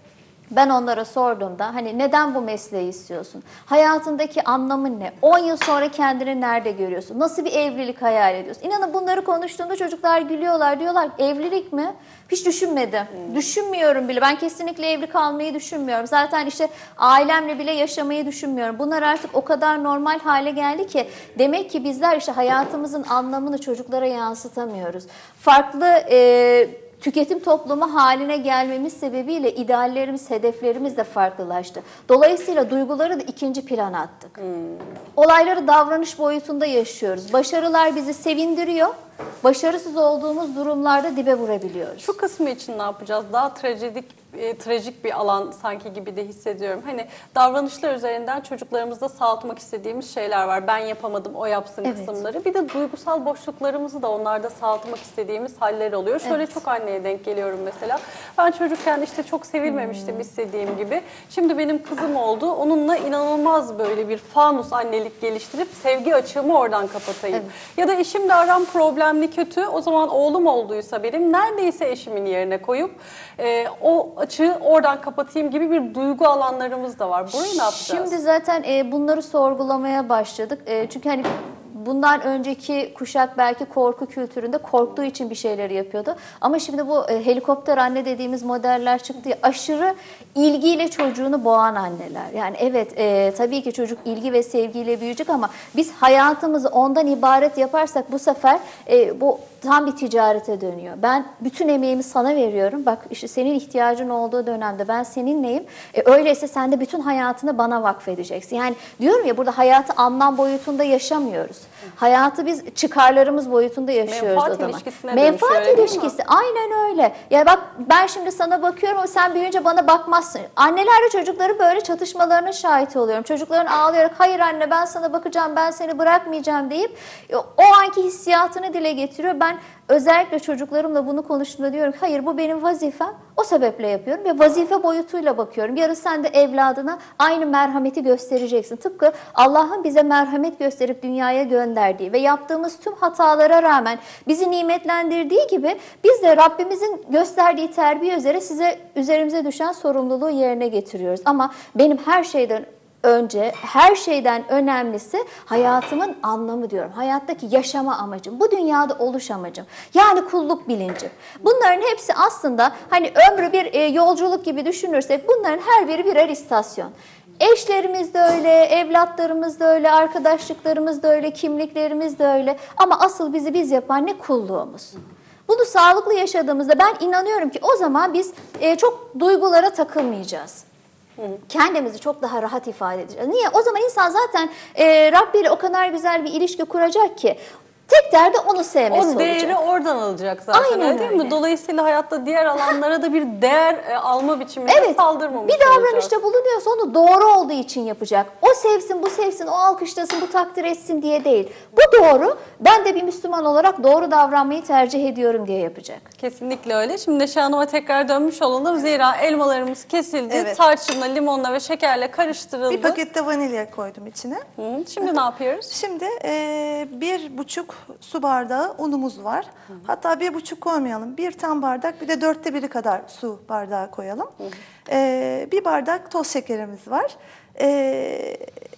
Ben onlara sorduğumda hani neden bu mesleği istiyorsun? Hayatındaki anlamın ne? on yıl sonra kendini nerede görüyorsun? Nasıl bir evlilik hayal ediyorsun? İnanın bunları konuştuğumda çocuklar gülüyorlar. Diyorlar evlilik mi? Hiç düşünmedim. Hmm. Düşünmüyorum bile. Ben kesinlikle evli kalmayı düşünmüyorum. Zaten işte ailemle bile yaşamayı düşünmüyorum. Bunlar artık o kadar normal hale geldi ki demek ki bizler işte hayatımızın anlamını çocuklara yansıtamıyoruz. Farklı e, tüketim toplumu haline gelmemiz sebebiyle ideallerimiz, hedeflerimiz de farklılaştı. Dolayısıyla duyguları da ikinci plana attık. Hmm. Olayları davranış boyutunda yaşıyoruz. Başarılar bizi sevindiriyor. Başarısız olduğumuz durumlarda dibe vurabiliyoruz. Şu kısmı için ne yapacağız? Daha trajedik, e, trajik bir alan sanki gibi de hissediyorum. Hani davranışlar üzerinden çocuklarımızda sağlatmak istediğimiz şeyler var. Ben yapamadım, o yapsın evet. kısımları. Bir de duygusal boşluklarımızı da onlarda sağlatmak istediğimiz haller oluyor. Şöyle evet. çok anneye denk geliyorum mesela. Ben çocukken işte çok sevilmemiştim hmm. istediğim gibi. Şimdi benim kızım oldu. Onunla inanılmaz böyle bir fanus annelik geliştirip sevgi açığımı oradan kapatayım. Evet. Ya da eşimle aram problem kötü. O zaman oğlum olduysa benim neredeyse eşimin yerine koyup e, o açığı oradan kapatayım gibi bir duygu alanlarımız da var. Burayı ne yapacağız? Şimdi zaten e, bunları sorgulamaya başladık. E, çünkü hani bundan önceki kuşak belki korku kültüründe korktuğu için bir şeyleri yapıyordu. Ama şimdi bu e, helikopter anne dediğimiz modeller çıktı. Aşırı ilgiyle çocuğunu boğan anneler. Yani evet e, tabii ki çocuk ilgi ve sevgiyle büyüyecek ama biz hayatımızı ondan ibaret yaparsak bu sefer e, bu tam bir ticarete dönüyor. Ben bütün emeğimi sana veriyorum. Bak işte senin ihtiyacın olduğu dönemde ben seninleyim. E, öyleyse sen de bütün hayatını bana vakfedeceksin. Yani diyorum ya burada hayatı anlam boyutunda yaşamıyoruz. Hayatı biz çıkarlarımız boyutunda yaşıyoruz Menfaat o zaman. ilişkisine Menfaat ilişkisi. Aynen öyle. Ya bak ben şimdi sana bakıyorum ama sen büyüyünce bana bakmazsın. Annelerle çocukları böyle çatışmalarına şahit oluyorum. Çocukların ağlayarak hayır anne ben sana bakacağım, ben seni bırakmayacağım deyip o anki hissiyatını dile getiriyor. Ben özellikle çocuklarımla bunu konuştuğumda diyorum ki hayır bu benim vazifem. O sebeple yapıyorum ve vazife boyutuyla bakıyorum. Yarın sen de evladına aynı merhameti göstereceksin. Tıpkı Allah'ın bize merhamet gösterip dünyaya gönderdiği ve yaptığımız tüm hatalara rağmen bizi nimetlendirdiği gibi biz de Rabbimizin gösterdiği terbiye üzere size üzerimize düşen sorumluluğu yerine getiriyoruz. Ama benim her şeyden önce her şeyden önemlisi hayatımın anlamı diyorum. Hayattaki yaşama amacım, bu dünyada oluş amacım. Yani kulluk bilincim. Bunların hepsi aslında hani ömrü bir e, yolculuk gibi düşünürsek bunların her biri birer istasyon. Eşlerimiz de öyle, evlatlarımız da öyle, arkadaşlıklarımız da öyle, kimliklerimiz de öyle. Ama asıl bizi biz yapan ne? Kulluğumuz. Bunu sağlıklı yaşadığımızda ben inanıyorum ki o zaman biz e, çok duygulara takılmayacağız. Kendimizi çok daha rahat ifade edeceğiz. Niye? O zaman insan zaten e, Rabbi ile o kadar güzel bir ilişki kuracak ki tek derdi onu sevmesi olacak. O değeri olacak. oradan alacak zaten. Aynen değil öyle. mi? Dolayısıyla hayatta diğer alanlara da bir değer e, alma biçiminde evet, saldırmamış bir davranışta olacağız. bulunuyorsa onu doğru olduğu için yapacak. O sevsin, bu sevsin, o alkışlasın, bu takdir etsin diye değil. Bu doğru. Ben de bir Müslüman olarak doğru davranmayı tercih ediyorum diye yapacak. Kesinlikle öyle. Şimdi Neşe Hanım'a tekrar dönmüş olalım. Zira elmalarımız kesildi. Evet. Tarçınla, limonla ve şekerle karıştırıldı. Bir pakette vanilya koydum içine. Hı. Şimdi ne yapıyoruz? Şimdi e, bir buçuk su bardağı unumuz var. Hı hı. Hatta bir buçuk koymayalım. Bir tam bardak, bir de dörtte biri kadar su bardağı koyalım. Hı hı. E, bir bardak toz şekerimiz var. E,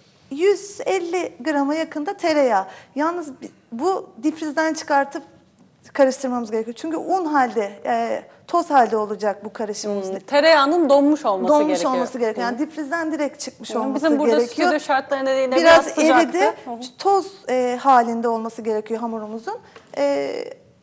yüz elli grama yakında tereyağı. Yalnız bu difrizden çıkartıp karıştırmamız gerekiyor. Çünkü un halde, e, toz halde olacak bu karışımımız. Hmm, tereyağının donmuş olması donmuş gerekiyor. Donmuş olması gerekiyor. Yani difrizden direkt çıkmış hmm, olması bizim burada gerekiyor. stüdyo şartları nedeniyle biraz, biraz sıcaktı. eridi, toz e, halinde olması gerekiyor hamurumuzun. E,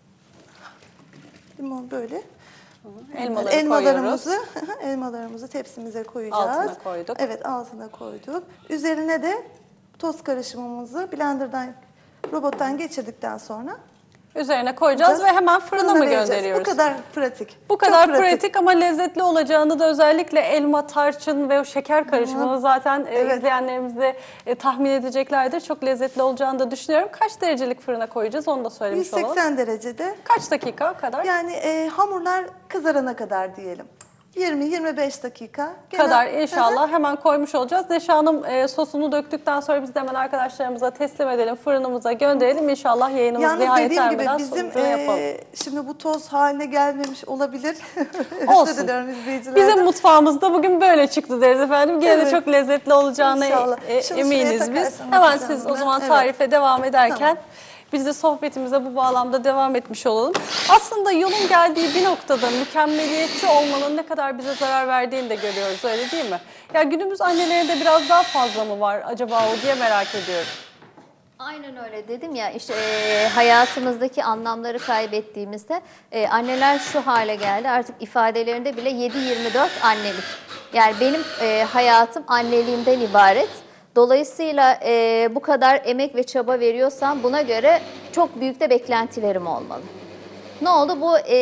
limon böyle. Elmaları elmalarımızı, elmalarımızı tepsimize koyacağız. Altına koyduk. Evet, altına koyduk. Üzerine de toz karışımımızı blenderdan, robottan geçirdikten sonra üzerine koyacağız ve hemen fırına, fırına mı vereceğiz. gönderiyoruz? Bu kadar pratik. Bu kadar Çok pratik. pratik Ama lezzetli olacağını da özellikle elma, tarçın ve o şeker karışımını Hı. zaten evet. e, izleyenlerimiz de e, tahmin edeceklerdir. Çok lezzetli olacağını da düşünüyorum. Kaç derecelik fırına koyacağız onu da söylemiş olalım. yüz seksen derecede. Kaç dakika kadar? Yani e, hamurlar kızarana kadar diyelim. yirmi yirmi beş dakika. Gene- kadar inşallah hemen koymuş olacağız. Neşe Hanım e, sosunu döktükten sonra biz de hemen arkadaşlarımıza teslim edelim, fırınımıza gönderelim. İnşallah yayınımız Yalnız nihayet dediğim gibi ermeden bizim sonucunu yapalım. e, şimdi bu toz haline gelmemiş olabilir. Olsun. Özür dilerim izleyicilerden. Bizim mutfağımızda bugün böyle çıktı deriz efendim. Gene de Evet. çok lezzetli olacağına İnşallah. e, Şunu eminiz şuraya biz. takarsam Hemen bakacağım siz o ben. zaman Evet. tarife devam ederken Tamam. biz de sohbetimize bu bağlamda devam etmiş olalım. Aslında yolun geldiği bir noktada mükemmeliyetçi olmanın ne kadar bize zarar verdiğini de görüyoruz, öyle değil mi? Ya günümüz annelerinde biraz daha fazla mı var acaba o diye merak ediyorum. Aynen öyle dedim ya, işte e, hayatımızdaki anlamları kaybettiğimizde e, anneler şu hale geldi, artık ifadelerinde bile yedi yirmi dört annelik. Yani benim e, hayatım anneliğimden ibaret. Dolayısıyla e, bu kadar emek ve çaba veriyorsam buna göre çok büyük de beklentilerim olmalı. Ne oldu? Bu e,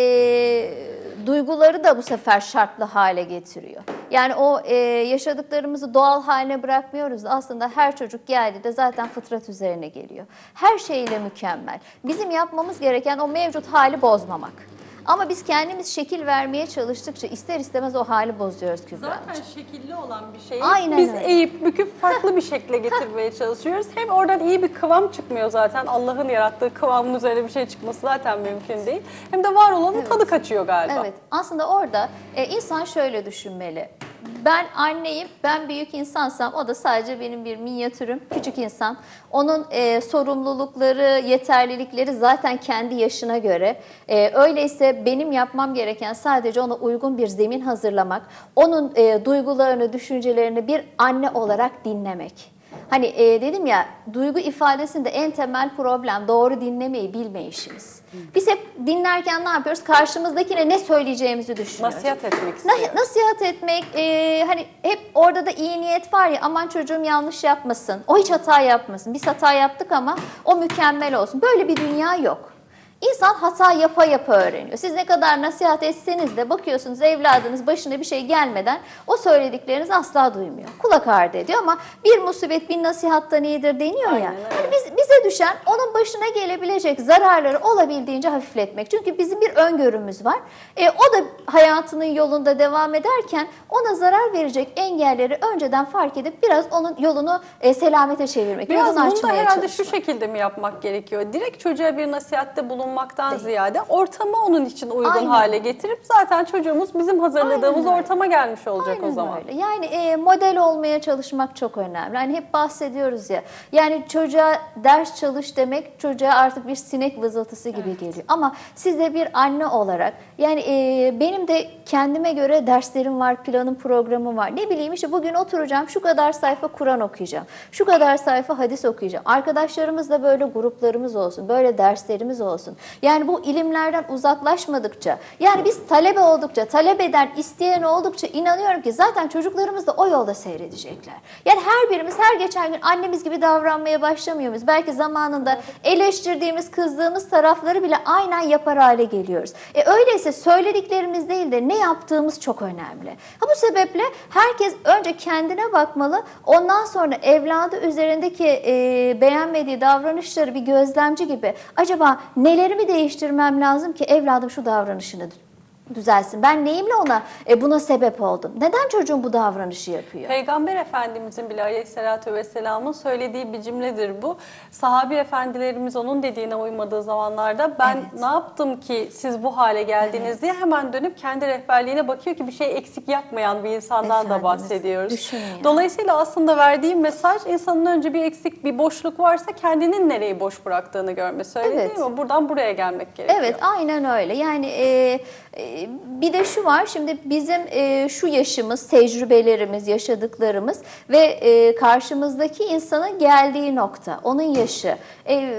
duyguları da bu sefer şartlı hale getiriyor. Yani o e, yaşadıklarımızı doğal haline bırakmıyoruz da aslında her çocuk geldiğinde zaten fıtrat üzerine geliyor. Her şeyle mükemmel. Bizim yapmamız gereken o mevcut hali bozmamak. Ama biz kendimiz şekil vermeye çalıştıkça ister istemez o hali bozuyoruz Kübra. Zaten şekilli olan bir şeyi Aynen biz öyle. eğip büküp farklı bir şekle getirmeye çalışıyoruz. Hem oradan iyi bir kıvam çıkmıyor zaten. Allah'ın yarattığı kıvamın üzerine bir şey çıkması zaten mümkün değil. Hem de var olanın tadı kaçıyor galiba. Evet, aslında orada e, insan şöyle düşünmeli. Ben anneyim, ben büyük insansam o da sadece benim bir minyatürüm, küçük insan. Onun e, sorumlulukları, yeterlilikleri zaten kendi yaşına göre. E, öyleyse benim yapmam gereken sadece ona uygun bir zemin hazırlamak, onun e, duygularını, düşüncelerini bir anne olarak dinlemek. Hani e, dedim ya, duygu ifadesinde en temel problem doğru dinlemeyi bilmeyişimiz. Biz hep dinlerken ne yapıyoruz? Karşımızdakine ne söyleyeceğimizi düşünüyoruz. Nasihat etmek istiyor. Na- Nasihat etmek, e, hani hep orada da iyi niyet var ya, aman çocuğum yanlış yapmasın, o hiç hata yapmasın. Biz hata yaptık ama o mükemmel olsun. Böyle bir dünya yok. İnsan hata yapa yapa öğreniyor. Siz ne kadar nasihat etseniz de bakıyorsunuz evladınız başına bir şey gelmeden o söyledikleriniz asla duymuyor. Kulak ardı ediyor ama bir musibet bir nasihattan iyidir deniyor ya. Aynen öyle. Hani biz, bize düşen onun başına gelebilecek zararları olabildiğince hafifletmek. Çünkü bizim bir öngörümüz var. E, o da hayatının yolunda devam ederken ona zarar verecek engelleri önceden fark edip biraz onun yolunu e, selamete çevirmek. Biraz yolunu bunu da açmaya herhalde çalışmak. şu şekilde mi yapmak gerekiyor? Direkt çocuğa bir nasihatte bulunmaktan ziyade ortamı onun için uygun Aynen. hale getirip zaten çocuğumuz bizim hazırladığımız Aynen öyle. ortama gelmiş olacak Aynen o zaman. öyle. Yani e, model olmaya çalışmak çok önemli. Hani hep bahsediyoruz ya. Yani çocuğa ders çalış demek çocuğa artık bir sinek vızıltısı gibi Evet. geliyor. Ama siz de bir anne olarak yani e, benim de kendime göre derslerim var, planım, programım var. Ne bileyim işte bugün oturacağım, şu kadar sayfa Kur'an okuyacağım. Şu kadar sayfa hadis okuyacağım. Arkadaşlarımızla böyle gruplarımız olsun, böyle derslerimiz olsun. Yani bu ilimlerden uzaklaşmadıkça, yani biz talebe oldukça, talep eden, isteyen oldukça inanıyorum ki zaten çocuklarımız da o yolda seyredecekler. Yani her birimiz her geçen gün annemiz gibi davranmaya başlamıyor muyuz? Belki zamanında eleştirdiğimiz, kızdığımız tarafları bile aynen yapar hale geliyoruz. E öyleyse söylediklerimiz değil de ne yaptığımız çok önemli. Ha bu sebeple herkes önce kendine bakmalı, ondan sonra evladı üzerindeki e, beğenmediği davranışları bir gözlemci gibi acaba nelerimi değiştirmem lazım ki evladım şu davranışını düzelsin. Ben neyimle ona e, buna sebep oldum? Neden çocuğum bu davranışı yapıyor? Peygamber Efendimizin bile aleyhissalatü vesselamın söylediği bir cümledir bu. Sahabi efendilerimiz onun dediğine uymadığı zamanlarda ben Evet. ne yaptım ki siz bu hale geldiniz Evet. diye hemen dönüp kendi rehberliğine bakıyor ki bir şey eksik yapmayan bir insandan da Efendimiz, bahsediyoruz. düşün ya. Dolayısıyla aslında verdiğim mesaj insanın önce bir eksik, bir boşluk varsa kendinin nereyi boş bıraktığını görmesi, öyle Evet. değil mi? Buradan buraya gelmek gerekiyor. Evet, aynen öyle. Yani e, e, bir de şu var, şimdi bizim e, şu yaşımız, tecrübelerimiz, yaşadıklarımız ve e, karşımızdaki insanın geldiği nokta, onun yaşı. E,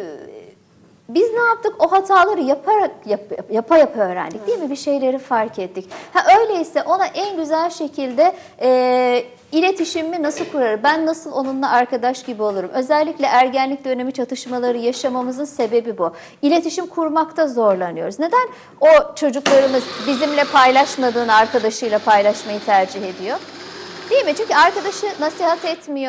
Biz ne yaptık? O hataları yaparak yap, yapa yapa öğrendik değil mi? Bir şeyleri fark ettik. Ha öyleyse ona en güzel şekilde e, iletişimimi nasıl kurarım? Ben nasıl onunla arkadaş gibi olurum? Özellikle ergenlik dönemi çatışmaları yaşamamızın sebebi bu. İletişim kurmakta zorlanıyoruz. Neden o çocuklarımız bizimle paylaşmadığını arkadaşıyla paylaşmayı tercih ediyor? Değil mi? Çünkü arkadaşı nasihat etmiyor.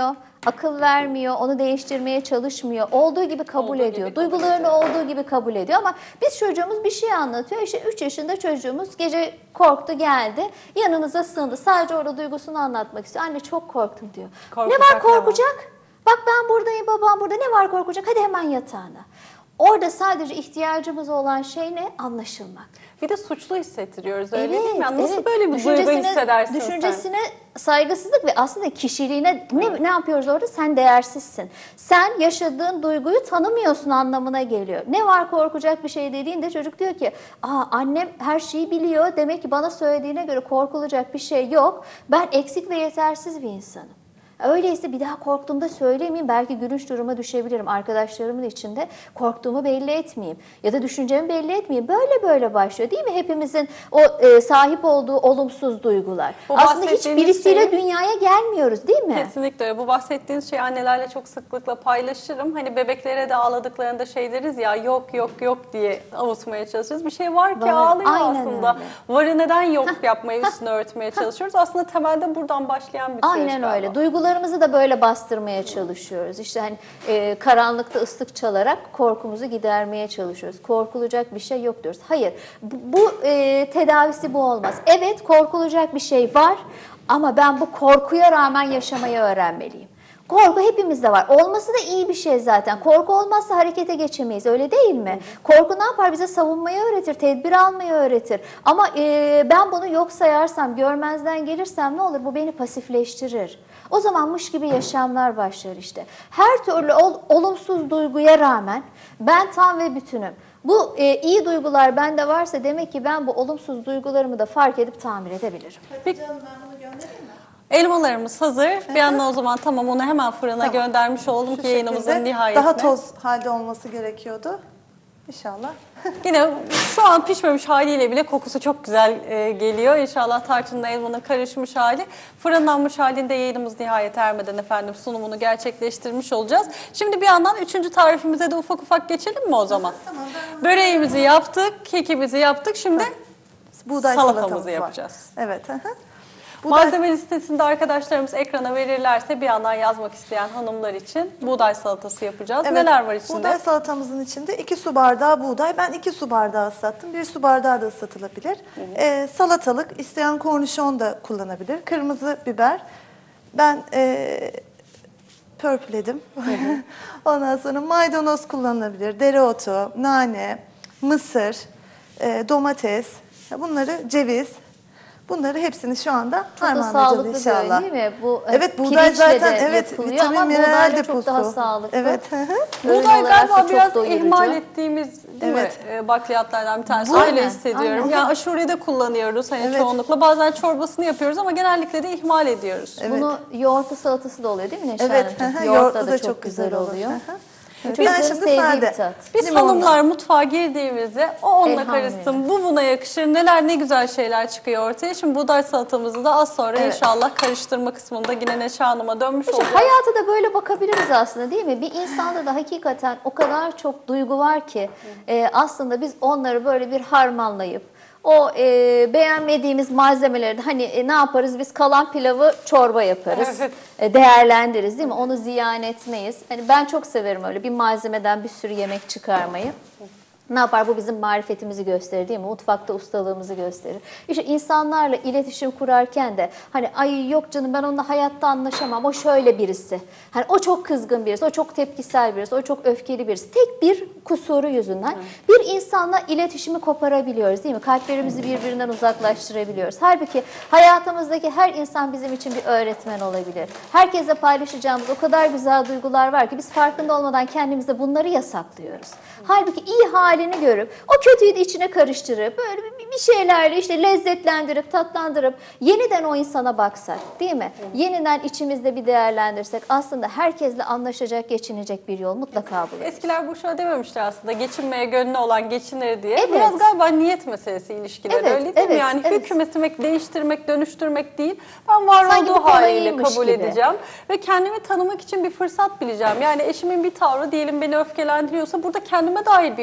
akıl vermiyor, onu değiştirmeye çalışmıyor. Olduğu gibi kabul Olduğu ediyor. gibi kabul Duygularını olduğu gibi kabul ediyor ama biz çocuğumuz bir şey anlatıyor. İşte üç yaşında çocuğumuz gece korktu geldi. Yanınıza sığındı. Sadece orada duygusunu anlatmak istiyor. Anne çok korktum diyor. Korkacak ne var ne korkacak? Bak ben buradayım, babam burada. Ne var korkacak? Hadi hemen yatağına. Orada sadece ihtiyacımız olan şey ne? Anlaşılmak. Bir de suçlu hissettiriyoruz öyle Evet, değil mi? Yani nasıl evet. böyle bir duygu Düşüncesine- hissedersin sen? Düşüncesine saygısızlık ve aslında kişiliğine ne, ne yapıyoruz orada? Sen değersizsin. Sen yaşadığın duyguyu tanımıyorsun anlamına geliyor. Ne var korkacak bir şey dediğinde çocuk diyor ki, aa annem her şeyi biliyor. Demek ki bana söylediğine göre korkulacak bir şey yok. Ben eksik ve yetersiz bir insanım. Öyleyse bir daha korktuğumda söylemeyeyim. Belki gülünç duruma düşebilirim. Arkadaşlarımın içinde korktuğumu belli etmeyeyim. Ya da düşüncemi belli etmeyeyim. Böyle böyle başlıyor değil mi? Hepimizin o e, sahip olduğu olumsuz duygular. Bu Aslında hiç bahsettiğiniz birisiyle şey- dünyaya gelmiyoruz değil mi? Kesinlikle öyle. Bu bahsettiğiniz şeyi annelerle çok sıklıkla paylaşırım. Hani bebeklere de ağladıklarında şey deriz ya yok yok yok diye avutmaya çalışırız. Bir şey var ki Var. ağlıyor Aynen aslında. öyle. Varı neden yok yapmayı üstüne örtmeye çalışıyoruz. Aslında temelde buradan başlayan bir süreç Aynen galiba. öyle. Duygularımızı da böyle bastırmaya çalışıyoruz. İşte hani e, karanlıkta ıslık çalarak korkumuzu gidermeye çalışıyoruz. Korkulacak bir şey yok diyoruz. Hayır, bu, bu e, tedavisi bu olmaz. Evet, korkulacak bir şey var ama ben bu korkuya rağmen yaşamayı öğrenmeliyim. Korku hepimizde var. Olması da iyi bir şey zaten. Korku olmazsa harekete geçemeyiz. Öyle değil mi? Korku ne yapar? Bize savunmayı öğretir, tedbir almayı öğretir. Ama e, ben bunu yok sayarsam, görmezden gelirsem ne olur? Bu beni pasifleştirir. O zamanmış gibi yaşamlar başlar işte. Her türlü ol, olumsuz duyguya rağmen ben tam ve bütünüm. Bu e, iyi duygular bende varsa demek ki ben bu olumsuz duygularımı da fark edip tamir edebilirim. Hatice Hanım ben bunu göndereyim mi? Elmalarımız hazır. Bir yandan o zaman tamam onu hemen fırına Tamam. göndermiş oldum Şu ki yayınımızın şekilde. nihayetine. Daha toz halde olması gerekiyordu. İnşallah. Yine şu an pişmemiş haliyle bile kokusu çok güzel e, geliyor. İnşallah tarçınla elmanın karışmış hali. Fırınlanmış halinde yayınımız nihayet ermeden efendim sunumunu gerçekleştirmiş olacağız. Şimdi bir yandan üçüncü tarifimize de ufak ufak geçelim mi o zaman? Tamam, ben- Böreğimizi yaptık, kekimizi yaptık. Şimdi Buğday salatamızı salatamız var. yapacağız. Evet. hı hı. Buğday Malzeme listesinde arkadaşlarımız ekrana verirlerse bir yandan yazmak isteyen hanımlar için buğday salatası yapacağız. Evet, Neler var içinde? Buğday salatamızın içinde iki su bardağı buğday. Ben iki su bardağı ıslattım. Bir su bardağı da ıslatılabilir. Ee, salatalık, isteyen kornişon da kullanabilir. Kırmızı biber. Ben e, pörpüledim. Ondan sonra maydanoz kullanılabilir. Dereotu, nane, mısır, e, domates. Bunları ceviz. Bunları hepsini şu anda Çok da harmanlayacağız sağlıklı inşallah. değil mi? Bu Evet, buğday pirinçle zaten de evet yapılıyor vitamin, ama mineral buğday da deposu. çok daha sağlıklı. Evet. hı hı. Ürün Buğday olarak da galiba çok biraz doyurucu. ihmal ettiğimiz değil Evet. mi? E, bakliyatlardan bir tanesi. Bu- Öyle Aynen, hissediyorum. aynen. Yani aşureyi de kullanıyoruz hani Evet. çoğunlukla. Bazen çorbasını yapıyoruz ama genellikle de ihmal ediyoruz. Evet. Bunu yoğurtlu salatası da oluyor değil mi Neşe Evet, Hanımcığım? hı hı, Yoğurtla da çok güzel olur. oluyor. Hı hı. Çocukların Ben şimdi sevdiği sade. bir tat. Biz Limonla. hanımlar mutfağa girdiğimizde o onunla Elhamdülillah. karışsın, bu buna yakışır. Neler ne güzel şeyler çıkıyor ortaya. Şimdi buğday salatamızı da az sonra Evet. inşallah karıştırma kısmında yine Neşe Hanım'a dönmüş İşte olacağız. hayata da böyle bakabiliriz aslında değil mi? Bir insanda da hakikaten o kadar çok duygu var ki e, aslında biz onları böyle bir harmanlayıp o e, beğenmediğimiz malzemeleri de hani e, ne yaparız? Biz kalan pilavı çorba yaparız. Evet. E, değerlendiririz değil mi? Onu ziyan etmeyiz. Hani ben çok severim öyle bir malzemeden bir sürü yemek çıkarmayı. Ne yapar? Bu bizim marifetimizi gösterir değil mi? Mutfakta ustalığımızı gösterir. İşte insanlarla iletişim kurarken de hani ay yok canım ben onunla hayatta anlaşamam. O şöyle birisi. Hani o çok kızgın birisi, o çok tepkisel birisi, o çok öfkeli birisi. Tek bir kusuru yüzünden bir insanla iletişimi koparabiliyoruz değil mi? Kalplerimizi birbirinden uzaklaştırabiliyoruz. Halbuki hayatımızdaki her insan bizim için bir öğretmen olabilir. Herkesle paylaşacağımız o kadar güzel duygular var ki biz farkında olmadan kendimizde bunları yasaklıyoruz. Halbuki iyi halini görüp o kötüyü de içine karıştırıp böyle bir bir şeylerle işte lezzetlendirip tatlandırıp yeniden o insana baksak değil mi? Yeniden içimizde bir değerlendirsek aslında herkesle anlaşacak, geçinecek bir yol mutlaka buluruz. Eskiler bu şöyle dememişler aslında geçinmeye gönlü olan geçinir diye. Evet. Biraz galiba niyet meselesi ilişkiler Evet, öyle değil mi? evet, Yani evet. hükmetmek, değiştirmek, dönüştürmek değil. Ben var Sanki olduğu bu haliyle kolayıymış kabul gibi. edeceğim. Ve kendimi tanımak için bir fırsat bileceğim. Yani eşimin bir tavrı diyelim beni öfkelendiriyorsa burada kendime dair bir yolculuk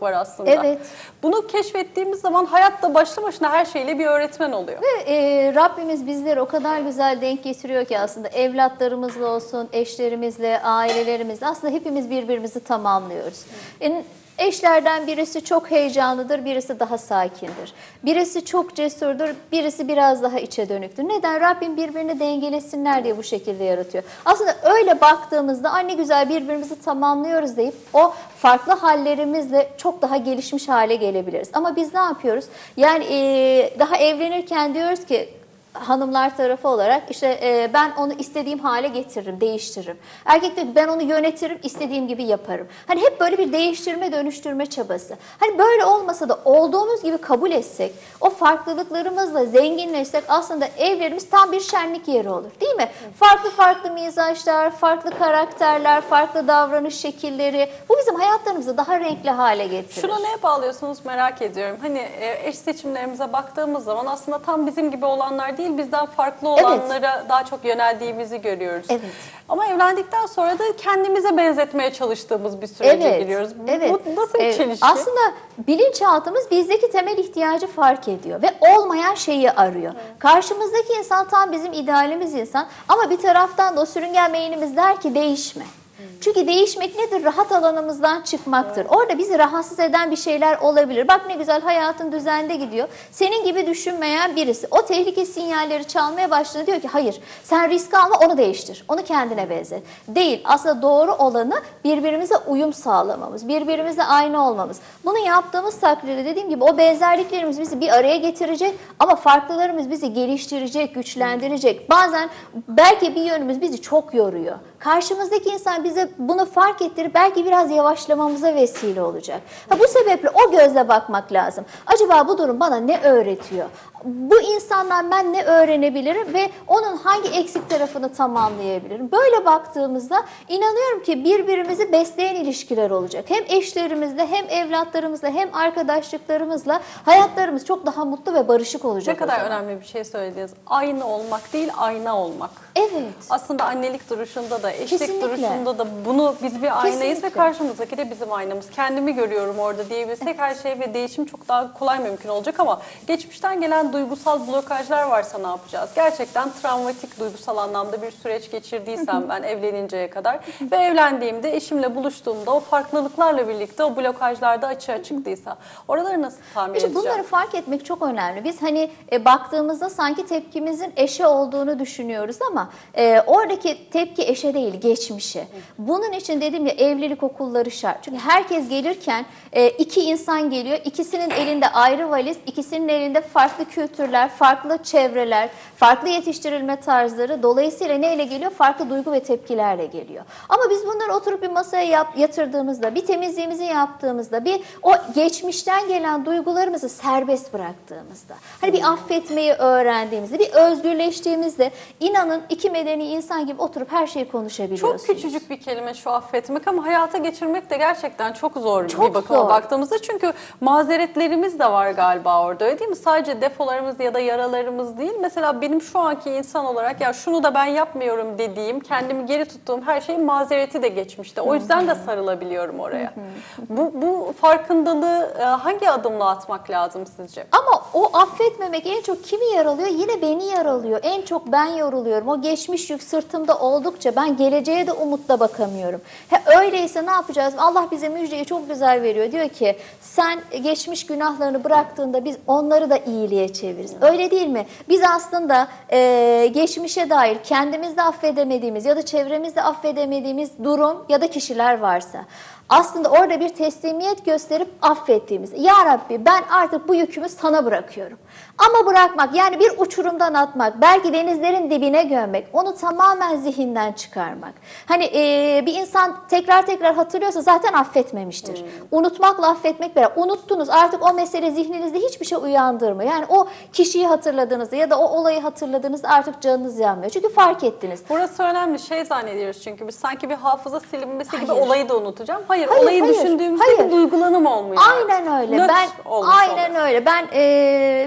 farklılık var aslında. Evet. Bunu keşfettiğimiz zaman hayatta başlı başına her şeyle bir öğretmen oluyor. Ve e, Rabbimiz bizleri o kadar güzel denk getiriyor ki aslında evlatlarımızla olsun, eşlerimizle, ailelerimizle aslında hepimiz birbirimizi tamamlıyoruz. En, Eşlerden birisi çok heyecanlıdır, birisi daha sakindir. Birisi çok cesurdur, birisi biraz daha içe dönüktür. Neden? Rabbim birbirini dengelesinler diye bu şekilde yaratıyor. Aslında öyle baktığımızda anne güzel birbirimizi tamamlıyoruz deyip o farklı hallerimizle çok daha gelişmiş hale gelebiliriz. Ama biz ne yapıyoruz? Yani e, daha evlenirken diyoruz ki hanımlar tarafı olarak işte e, ben onu istediğim hale getiririm, değiştiririm. Erkek diyor ki ben onu yönetirim, istediğim gibi yaparım. Hani hep böyle bir değiştirme, dönüştürme çabası. Hani böyle olmasa da olduğumuz gibi kabul etsek, o farklılıklarımızla zenginleşsek aslında evlerimiz tam bir şenlik yeri olur, değil mi? Farklı farklı mizaçlar, farklı karakterler, farklı davranış şekilleri bu bizim hayatlarımızı daha renkli hale getirir. Şuna neye bağlıyorsunuz merak ediyorum. Hani e, eş seçimlerimize baktığımız zaman aslında tam bizim gibi olanlar değil, bizden farklı olanlara evet. daha çok yöneldiğimizi görüyoruz. Evet. Ama evlendikten sonra da kendimize benzetmeye çalıştığımız bir sürece evet. giriyoruz. Evet. Bu nasıl bir evet. çelişki? Aslında bilinçaltımız bizdeki temel ihtiyacı fark ediyor ve olmayan şeyi arıyor. Evet. Karşımızdaki insan tam bizim idealimiz insan ama bir taraftan da o sürüngen beynimiz der ki değişme. Çünkü değişmek nedir? Rahat alanımızdan çıkmaktır. Evet. Orada bizi rahatsız eden bir şeyler olabilir. Bak ne güzel hayatın düzende gidiyor. Senin gibi düşünmeyen birisi o tehlike sinyalleri çalmaya başladığında diyor ki hayır sen risk alma onu değiştir. Onu kendine benzet. Değil. Aslında doğru olanı birbirimize uyum sağlamamız. Birbirimize aynı olmamız. Bunu yaptığımız takdirde dediğim gibi o benzerliklerimiz bizi bir araya getirecek ama farklılarımız bizi geliştirecek, güçlendirecek. Bazen belki bir yönümüz bizi çok yoruyor. Karşımızdaki insan bize bunu fark ettirip belki biraz yavaşlamamıza vesile olacak. Ha, bu sebeple o gözle bakmak lazım. Acaba bu durum bana ne öğretiyor? Bu insandan ben ne öğrenebilirim ve onun hangi eksik tarafını tamamlayabilirim? Böyle baktığımızda inanıyorum ki birbirimizi besleyen ilişkiler olacak. Hem eşlerimizle hem evlatlarımızla hem arkadaşlıklarımızla hayatlarımız çok daha mutlu ve barışık olacak. Ne kadar önemli bir şey söylediniz. Aynı olmak değil, ayna olmak. Evet. Aslında annelik duruşunda da, eşlik Kesinlikle. duruşunda da bunu biz bir aynayız Kesinlikle. ve karşımızdaki de bizim aynamız. Kendimi görüyorum orada diyebilsek evet. her şey ve değişim çok daha kolay mümkün olacak ama geçmişten gelen duygusal blokajlar varsa ne yapacağız? Gerçekten travmatik duygusal anlamda bir süreç geçirdiysem ben evleninceye kadar ve evlendiğimde eşimle buluştuğumda o farklılıklarla birlikte o blokajlarda açığa çıktıysa oraları nasıl tamir İşte edeceğim? bunları fark etmek çok önemli. Biz hani e, baktığımızda sanki tepkimizin eşe olduğunu düşünüyoruz ama e, oradaki tepki eşe değil, geçmişe. Bunun için dediğim ya evlilik okulları şart. Çünkü herkes gelirken e, iki insan geliyor. İkisinin elinde ayrı valiz, ikisinin elinde farklı kültürler, farklı çevreler, farklı yetiştirilme tarzları. Dolayısıyla neyle geliyor? Farklı duygu ve tepkilerle geliyor. Ama biz bunları oturup bir masaya yap, yatırdığımızda, bir temizliğimizi yaptığımızda, bir o geçmişten gelen duygularımızı serbest bıraktığımızda, hani bir affetmeyi öğrendiğimizde, bir özgürleştiğimizde inanın iki medeni insan gibi oturup her şeyi konuşabiliyorsunuz. Çok küçücük bir kelime şu affetmek ama hayata geçirmek de gerçekten çok zor çok bir bakıma zor. baktığımızda. Çünkü mazeretlerimiz de var galiba orada, öyle değil mi? Sadece defolarımız ya da yaralarımız değil. Mesela benim şu anki insan olarak ya şunu da ben yapmıyorum dediğim, kendimi geri tuttuğum her şeyin mazereti de geçmişte. O yüzden de sarılabiliyorum oraya. bu, bu farkındalığı hangi adımla atmak lazım sizce? Ama o affetmemek en çok kimi yaralıyor? Yine beni yaralıyor. En çok ben yoruluyorum. O geçmiş yük sırtımda oldukça ben geleceğe de umutla bakamıyorum. He, öyleyse ne yapacağız? Allah bize müjdeyi çok güzel veriyor. Diyor ki sen geçmiş günahlarını bıraktığında biz onları da iyiliğe çeviririz. Öyle değil mi? Biz aslında e, geçmişe dair kendimizde affedemediğimiz ya da çevremizde affedemediğimiz durum ya da kişiler varsa aslında orada bir teslimiyet gösterip affettiğimiz. Ya Rabbi ben artık bu yükümü sana bırakıyorum. Ama bırakmak yani bir uçurumdan atmak, belki denizlerin dibine gömmek, onu tamamen zihinden çıkarmak. Hani e, bir insan tekrar tekrar hatırlıyorsa zaten affetmemiştir. Hmm. Unutmakla affetmek beraber. Unuttunuz artık o mesele zihninizde hiçbir şey uyandırmıyor. Yani o kişiyi hatırladığınızda ya da o olayı hatırladığınızda artık canınız yanmıyor. Çünkü fark ettiniz. Burası önemli. Şey zannediyoruz çünkü biz sanki bir hafıza silinmesi Hayır. gibi olayı da unutacağım. Hayır, Hayır olayı hayır, düşündüğümüzde hayır. bir duygulanım olmuyor. Aynen öyle. Nötr Ben olmuş aynen olur. öyle. Ben e, biz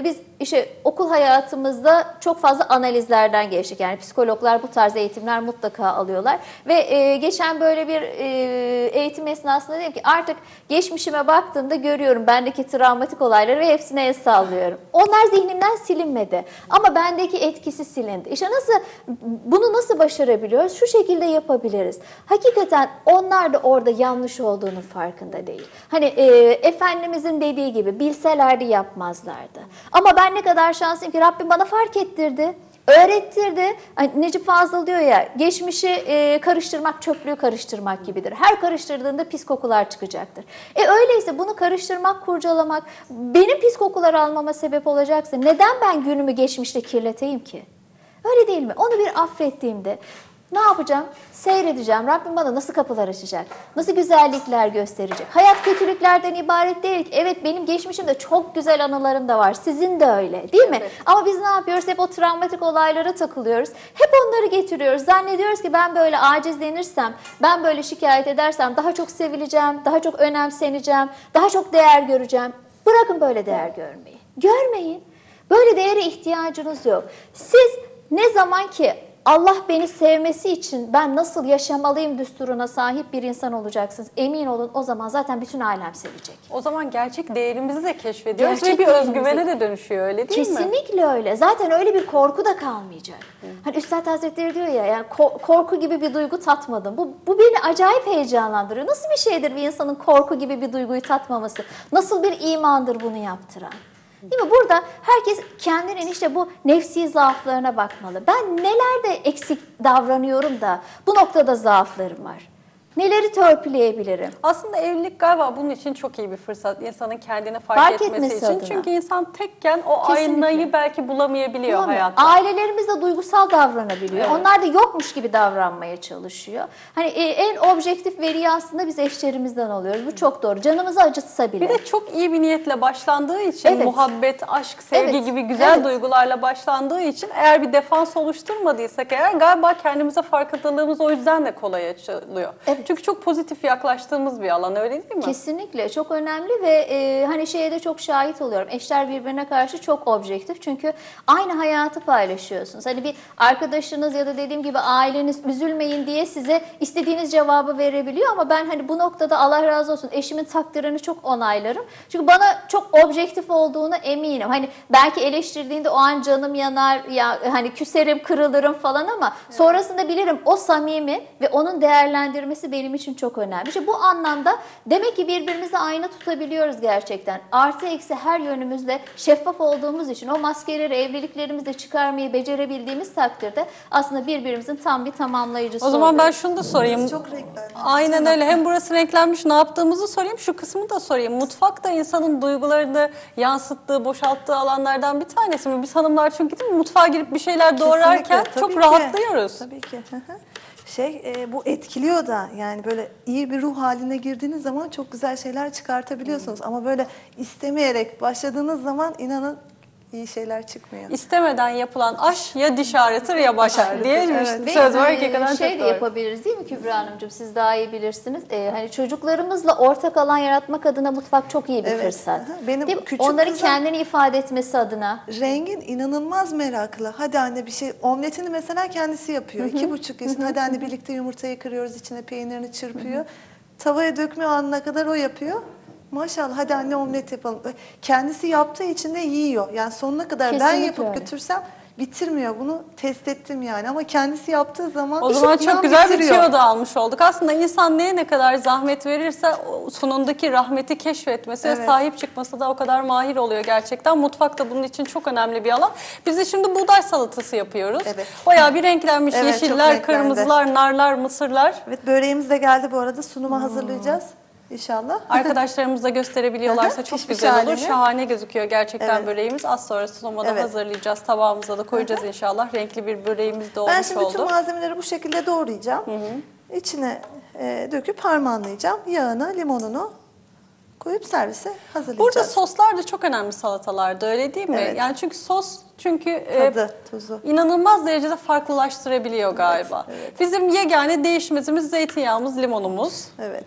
işte okul hayatımızda çok fazla analizlerden geçtik. Yani psikologlar bu tarz eğitimler mutlaka alıyorlar. Ve e, geçen böyle bir e, eğitim esnasında dedim ki artık geçmişime baktığımda görüyorum bendeki travmatik olayları ve hepsine el sallıyorum. Onlar zihnimden silinmedi ama bendeki etkisi silindi. İşte nasıl, bunu nasıl başarabiliyoruz? Şu şekilde yapabiliriz. Hakikaten onlar da orada yanlış olduğunun farkında değil. Hani e, Efendimizin dediği gibi bilselerdi yapmazlardı. Ama ben ne kadar şanslıyım ki Rabbim bana fark ettirdi. Öğrettirdi. Hani Necip Fazıl diyor ya, geçmişi e, karıştırmak çöplüğü karıştırmak gibidir. Her karıştırdığında pis kokular çıkacaktır. E öyleyse bunu karıştırmak, kurcalamak benim pis kokular almama sebep olacaksa neden ben günümü geçmişte kirleteyim ki? Öyle değil mi? Onu bir affettiğimde ne yapacağım? Seyredeceğim. Rabbim bana nasıl kapılar açacak? Nasıl güzellikler gösterecek? Hayat kötülüklerden ibaret değil. Evet, benim geçmişimde çok güzel anılarım da var. Sizin de öyle, değil mi? Evet. Ama biz ne yapıyoruz? Hep o travmatik olaylara takılıyoruz. Hep onları getiriyoruz. Zannediyoruz ki ben böyle acizlenirsem, ben böyle şikayet edersem daha çok sevileceğim, daha çok önemseneceğim, daha çok değer göreceğim. Bırakın böyle değer görmeyi. Görmeyin. Böyle değere ihtiyacınız yok. Siz ne zaman ki Allah beni sevmesi için ben nasıl yaşamalıyım düsturuna sahip bir insan olacaksınız, emin olun o zaman zaten bütün alem sevecek. O zaman gerçek değerimizi de keşfediyoruz Gerçek ve bir değerimizi- özgüvene de dönüşüyor, öyle değil mi? Kesinlikle öyle. Zaten öyle bir korku da kalmayacak. Hani Üstad Hazretleri diyor ya, yani ko- korku gibi bir duygu tatmadım. Bu, bu beni acayip heyecanlandırıyor. Nasıl bir şeydir bir insanın korku gibi bir duyguyu tatmaması? Nasıl bir imandır bunu yaptıran? Değil mi? Burada herkes kendinin işte bu nefsi zaaflarına bakmalı. Ben nelerde eksik davranıyorum da bu noktada zaaflarım var? Neleri törpüleyebilirim? Aslında evlilik galiba bunun için çok iyi bir fırsat. İnsanın kendini fark, Fark etmesi, etmesi için. adına. Çünkü insan tekken o Kesinlikle. aynayı belki bulamayabiliyor Bulamıyor. hayatta. Ailelerimiz de duygusal davranabiliyor. Evet. Onlar da yokmuş gibi davranmaya çalışıyor. Hani e, en objektif veriyi aslında biz eşlerimizden alıyoruz. Bu çok doğru. Canımızı acıtsa bile. Bir de çok iyi bir niyetle başlandığı için, Evet. muhabbet, aşk, sevgi Evet. gibi güzel Evet. duygularla başlandığı için eğer bir defans oluşturmadıysak eğer galiba kendimize farkındalığımız o yüzden de kolay açılıyor. Evet. Çünkü çok pozitif yaklaştığımız bir alan, öyle değil mi? Kesinlikle çok önemli ve e, hani şeye de çok şahit oluyorum. Eşler birbirine karşı çok objektif. Çünkü aynı hayatı paylaşıyorsunuz. Hani bir arkadaşınız ya da dediğim gibi aileniz üzülmeyin diye size istediğiniz cevabı verebiliyor ama ben hani bu noktada Allah razı olsun eşimin takdirini çok onaylarım. Çünkü bana çok objektif olduğuna eminim. Hani belki eleştirdiğinde o an canım yanar, ya hani küserim, kırılırım falan ama sonrasında bilirim o samimi ve onun değerlendirmesi benim için çok önemli. İşte bu anlamda demek ki birbirimizi ayna tutabiliyoruz gerçekten. Artı eksi her yönümüzle şeffaf olduğumuz için o maskeleri evliliklerimizde çıkarmayı becerebildiğimiz takdirde aslında birbirimizin tam bir tamamlayıcısı O zaman ben oluyoruz. şunu da sorayım. Çok renkli. Aynen öyle. Hem burası renklenmiş, ne yaptığımızı sorayım. Şu kısmı da sorayım. Mutfak da insanın duygularını yansıttığı, boşalttığı alanlardan bir tanesi mi? Biz hanımlar çünkü değil mi, mutfağa girip bir şeyler doğrarken Kesinlikle, çok tabii ki. rahatlıyoruz. Tabii ki. Hı hı. Şey e, bu etkiliyor da, yani böyle iyi bir ruh haline girdiğiniz zaman çok güzel şeyler çıkartabiliyorsunuz. Ama böyle istemeyerek başladığınız zaman inanın iyi şeyler çıkmıyor. İstemeden yapılan aş ya diş ağrıtır ya başar diye Evet. bir Ve, söz var e, hakikaten şey çok de doğru. yapabiliriz değil mi Kübra Hanımcığım? Siz daha iyi bilirsiniz. Ee, hani çocuklarımızla ortak alan yaratmak adına mutfak çok iyi bir Evet. fırsat. Aha. Benim Değil mi? küçük Onların kızım- kendini ifade etmesi adına. Rengin inanılmaz meraklı. Hadi anne bir şey, omletini mesela kendisi yapıyor. İki buçuk yaşında. Hadi anne birlikte yumurtayı kırıyoruz, içine peynirini çırpıyor. Tavaya dökme anına kadar o yapıyor. Maşallah, hadi anne omlet yapalım. Kendisi yaptığı için de yiyor. Yani sonuna kadar ben Kesinlikle yapıp öyle. götürsem bitirmiyor. Bunu test ettim yani. Ama kendisi yaptığı zaman O zaman inan çok güzel bir bitiriyor. tüyo da almış olduk. Aslında insan neye ne kadar zahmet verirse o sonundaki rahmeti keşfetmesi ve Evet. sahip çıkması da o kadar mahir oluyor gerçekten. Mutfak da bunun için çok önemli bir alan. Biz de şimdi buğday salatası yapıyoruz. Evet. Bayağı bir renklenmiş, Evet, çok yeşiller, renklendi. kırmızılar, narlar, mısırlar. Evet, böreğimiz de geldi bu arada. Sunuma hazırlayacağız inşallah. Arkadaşlarımız da gösterebiliyorlarsa Aha, çok pişmiş güzel olur. halini. Şahane gözüküyor gerçekten Evet. böreğimiz. Az sonra sunuma da Evet. hazırlayacağız. Tabağımıza da koyacağız inşallah. Renkli bir böreğimiz de olmuş Ben şimdi oldu. bütün malzemeleri bu şekilde doğrayacağım. İçine e, döküp harmanlayacağım. Yağını, limonunu koyup servise hazırlayacağız. Burada soslar da çok önemli salatalarda, öyle değil mi? Evet. Yani çünkü sos çünkü e, Tadı, tuzu. inanılmaz derecede farklılaştırabiliyor galiba. evet. Bizim yegane değişmezimiz zeytinyağımız, limonumuz. Evet.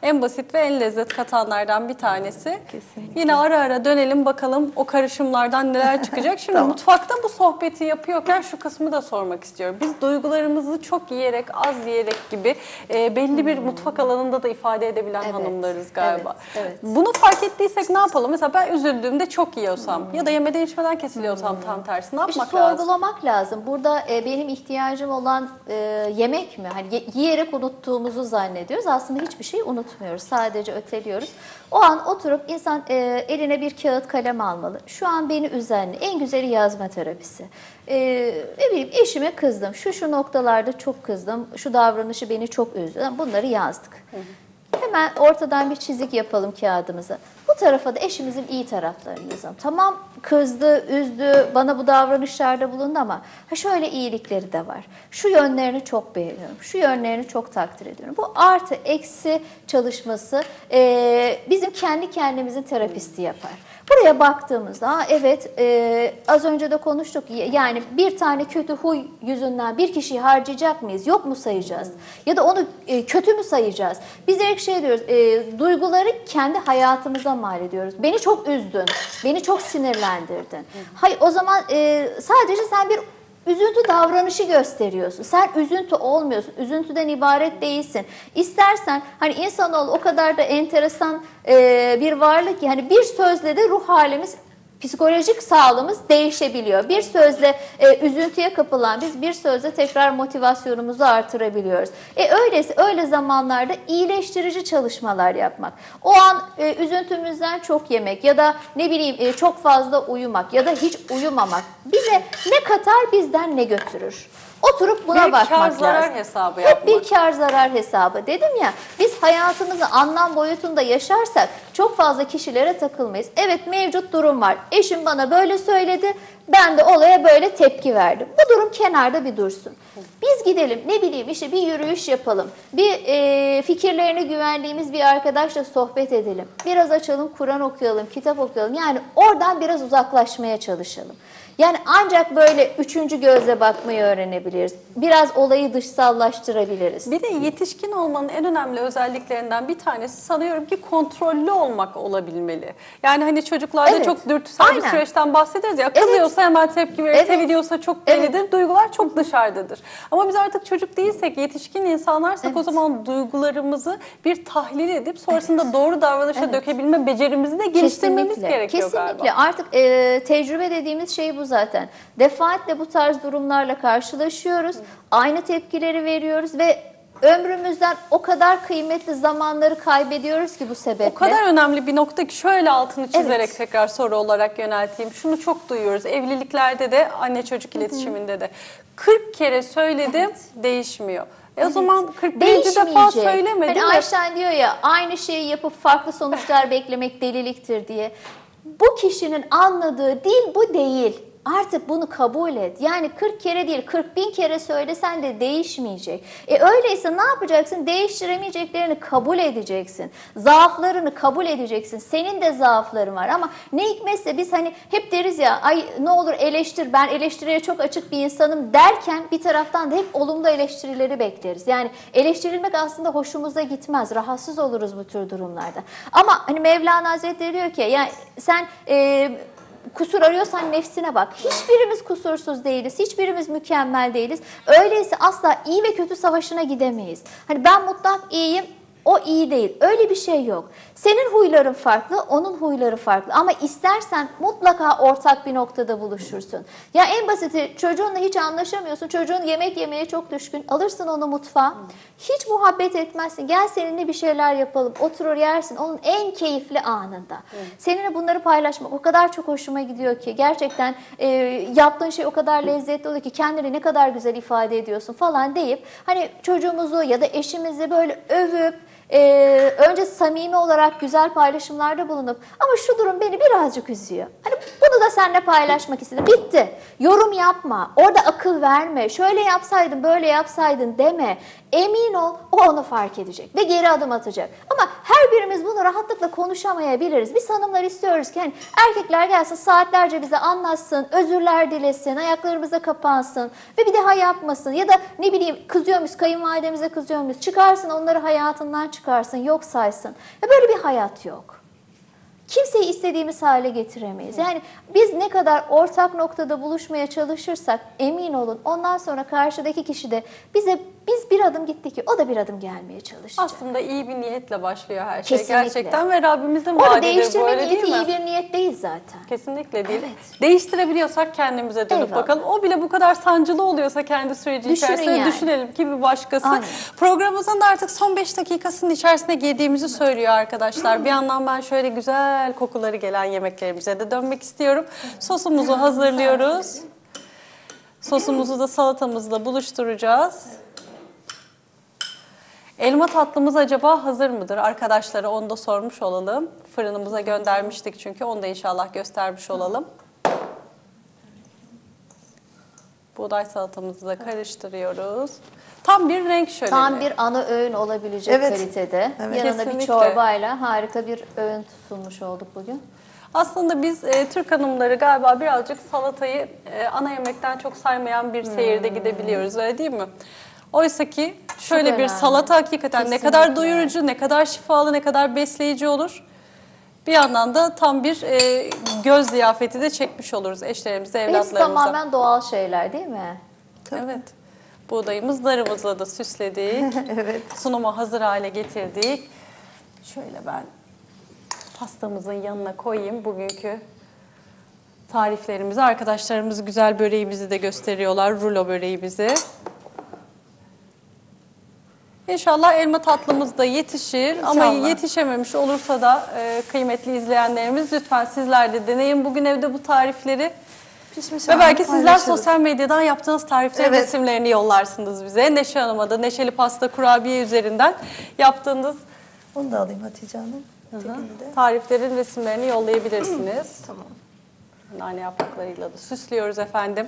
En basit ve en lezzet katanlardan bir tanesi. Kesinlikle. Yine ara ara dönelim bakalım o karışımlardan neler çıkacak. Şimdi Tamam. mutfakta bu sohbeti yapıyorken şu kısmı da sormak istiyorum. Biz duygularımızı çok yiyerek, az yiyerek gibi e, belli bir mutfak alanında da ifade edebilen Evet, hanımlarız galiba. evet, evet. Bunu fark ettiysek ne yapalım? Mesela ben üzüldüğümde çok yiyorsam ya da yemeden içmeden kesiliyorsam tam tersi ne İşte yapmak lazım? sorgulamak lazım. Burada e, benim ihtiyacım olan e, yemek mi? Hani ye- yiyerek unuttuğumuzu zannediyoruz. Aslında hiçbir şey unutmuyoruz. Sadece öteliyoruz. O an oturup insan e, eline bir kağıt kalem almalı. Şu an beni üzen ne? En güzeli yazma terapisi. E, ne bileyim eşime kızdım. Şu şu noktalarda çok kızdım. Şu davranışı beni çok üzdü. Bunları yazdık. Hı hı. Hemen ortadan bir çizik yapalım kağıdımıza. Bu tarafa da eşimizin iyi taraflarını yazalım. Tamam kızdı, üzdü, bana bu davranışlarda bulundu ama ha şöyle iyilikleri de var. Şu yönlerini çok beğeniyorum, şu yönlerini çok takdir ediyorum. Bu artı eksi çalışması e, bizim kendi kendimizin terapisti yapar. Buraya baktığımızda Aa, evet e, az önce de konuştuk yani bir tane kötü huy yüzünden bir kişiyi harcayacak mıyız? Yok mu sayacağız? Ya da onu e, kötü mü sayacağız? Biz direkt şey diyoruz e, duyguları kendi hayatımıza mal ediyoruz. Beni çok üzdün, beni çok sinirlendirdin. Hayır o zaman e, sadece sen bir üzüntü davranışı gösteriyorsun. Sen üzüntü olmuyorsun. Üzüntüden ibaret değilsin. İstersen hani insanoğlu o kadar da enteresan e, bir varlık ki hani bir sözle de ruh halimiz, psikolojik sağlığımız değişebiliyor. Bir sözle e, üzüntüye kapılan biz bir sözle tekrar motivasyonumuzu artırabiliyoruz. E öyleyse öyle zamanlarda iyileştirici çalışmalar yapmak. O an e, üzüntümüzden çok yemek ya da ne bileyim e, çok fazla uyumak ya da hiç uyumamak bize ne katar bizden ne götürür? Oturup buna bir bakmak kar lazım. zarar hesabı Hep yapmak. bir kar zarar hesabı. Dedim ya biz hayatımızı anlam boyutunda yaşarsak çok fazla kişilere takılmayız. Evet mevcut durum var. Eşim bana böyle söyledi. Ben de olaya böyle tepki verdim. Bu durum kenarda bir dursun. Biz gidelim ne bileyim işte bir yürüyüş yapalım. Bir e, fikirlerini güvendiğimiz bir arkadaşla sohbet edelim. Biraz açalım Kur'an okuyalım, kitap okuyalım. Yani oradan biraz uzaklaşmaya çalışalım. Yani ancak böyle üçüncü gözle bakmayı öğrenebiliriz. Biraz olayı dışsallaştırabiliriz. Bir de yetişkin olmanın en önemli özelliklerinden bir tanesi sanıyorum ki kontrollü olmak olabilmeli. Yani hani çocuklarda Evet. çok dürtüsel bir Aynen. süreçten bahsederiz ya. Kızıyorsa hemen tepki verir, Evet. seviliyorsa çok bellidir. Evet. Duygular çok dışarıdadır. Ama biz artık çocuk değilsek, yetişkin insanlarsak Evet. o zaman duygularımızı bir tahlil edip sonrasında doğru davranışa Evet. dökebilme becerimizi de geliştirmemiz Kesinlikle, gerekiyor kesinlikle. galiba. Artık e, tecrübe dediğimiz şey bu zaten. Defaatle bu tarz durumlarla karşılaşıyoruz. Aynı tepkileri veriyoruz ve ömrümüzden o kadar kıymetli zamanları kaybediyoruz ki bu sebeple. O kadar önemli bir nokta ki şöyle altını çizerek Evet. tekrar soru olarak yönelteyim. Şunu çok duyuyoruz. Evliliklerde de anne çocuk iletişiminde de. kırk kere söyledim değişmiyor. E o zaman kırk birinci defa söylemedim. Hani ve- Ayşen diyor ya aynı şeyi yapıp farklı sonuçlar beklemek deliliktir diye. Bu kişinin anladığı dil bu değil. Artık bunu kabul et. Yani kırk kere değil kırk bin kere söylesen de değişmeyecek. E öyleyse ne yapacaksın? Değiştiremeyeceklerini kabul edeceksin. Zaaflarını kabul edeceksin. Senin de zaafların var ama ne hikmetse biz hani hep deriz ya ay ne olur eleştir ben eleştiriye çok açık bir insanım derken bir taraftan da hep olumlu eleştirileri bekleriz. Yani eleştirilmek aslında hoşumuza gitmez. Rahatsız oluruz bu tür durumlarda. Ama hani Mevlana Hazretleri diyor ki yani sen e, kusur arıyorsan nefsine bak. Hiçbirimiz kusursuz değiliz. Hiçbirimiz mükemmel değiliz. Öyleyse asla iyi ve kötü savaşına gidemeyiz. Hani ben mutlak iyiyim, o iyi değil. Öyle bir şey yok. Senin huyların farklı, onun huyları farklı. Ama istersen mutlaka ortak bir noktada buluşursun. Ya en basiti çocuğunla hiç anlaşamıyorsun. Çocuğun yemek yemeye çok düşkün. Alırsın onu mutfağa. Hiç muhabbet etmezsin. Gel seninle bir şeyler yapalım. Oturur yersin. Onun en keyifli anında. Seninle bunları paylaşmak o kadar çok hoşuma gidiyor ki. Gerçekten e, yaptığın şey o kadar lezzetli oluyor ki kendini ne kadar güzel ifade ediyorsun falan deyip hani çocuğumuzu ya da eşimizi böyle övüp Ee, önce samimi olarak güzel paylaşımlarda bulunup ama şu durum beni birazcık üzüyor. Hani bunu da seninle paylaşmak istedim. Bitti. Yorum yapma. Orada akıl verme. Şöyle yapsaydın, böyle yapsaydın deme. Emin ol o onu fark edecek ve geri adım atacak. Ama her birimiz bunu rahatlıkla konuşamayabiliriz. Biz hanımlar istiyoruz ki hani erkekler gelsin saatlerce bize anlatsın, özürler dilesin, ayaklarımıza kapansın ve bir daha yapmasın. Ya da ne bileyim kızıyor muyuz, kayınvalidemize kızıyor muyuz? Çıkarsın onları hayatından çıkarsın, yok saysın. Ya böyle bir hayat yok. Kimseyi istediğimiz hale getiremeyiz. Yani biz ne kadar ortak noktada buluşmaya çalışırsak emin olun ondan sonra karşıdaki kişi de bize biz bir adım gittik ki o da bir adım gelmeye çalışacak. Aslında iyi bir niyetle başlıyor her şey Kesinlikle. gerçekten ve Rabbimizin Orada vaadidir bu, değiştirme öyle niyeti değil mi? iyi bir niyet değil zaten. Kesinlikle değil. Evet. Değiştirebiliyorsak kendimize dönüp Eyvallah. bakalım. O bile bu kadar sancılı oluyorsa kendi süreci Düşünün içerisinde yani. düşünelim ki bir başkası. Aynen. Programımızın da artık son beş dakikasının içerisine girdiğimizi söylüyor arkadaşlar. Bir yandan ben şöyle güzel kokuları gelen yemeklerimize de dönmek istiyorum. Sosumuzu hazırlıyoruz. Sosumuzu da salatamızla buluşturacağız. Elma tatlımız acaba hazır mıdır? Arkadaşlara onu da sormuş olalım. Fırınımıza göndermiştik çünkü onu da inşallah göstermiş olalım. Buğday salatamızı da karıştırıyoruz. Tam bir renk şöleni. Tam bir ana öğün olabilecek Evet. kalitede. Evet. Yanına bir Kesinlikle. çorbayla harika bir öğün sunmuş olduk bugün. Aslında biz e, Türk hanımları galiba birazcık salatayı e, ana yemekten çok saymayan bir seyirde gidebiliyoruz, öyle değil mi? Oysa ki şöyle bir önemli. salata hakikaten ne Kesinlikle. kadar doyurucu, ne kadar şifalı, ne kadar besleyici olur. Bir yandan da tam bir e, göz ziyafeti de çekmiş oluruz eşlerimize, Hepsi evlatlarımıza. tamamen doğal şeyler değil mi? Evet. Buğdayımız narımızla da süsledik. Evet. Sunuma hazır hale getirdik. Şöyle ben pastamızın yanına koyayım bugünkü tariflerimizi. Arkadaşlarımız güzel böreğimizi de gösteriyorlar. Rulo böreğimizi. İnşallah elma tatlımız da yetişir. Ama İnşallah. yetişememiş olursa da e, kıymetli izleyenlerimiz lütfen sizler de deneyin. Bugün evde bu tarifleri Pişmiş ve halini belki sizler paylaşırız. sosyal medyadan yaptığınız tariflerin Evet. resimlerini yollarsınız bize. Neşe Hanım'a da Neşeli Pasta Kurabiye üzerinden yaptığınız Onu da alayım Hatice Hanım. Tekini de. tariflerin resimlerini yollayabilirsiniz. Tamam. Nane yapraklarıyla da süslüyoruz efendim.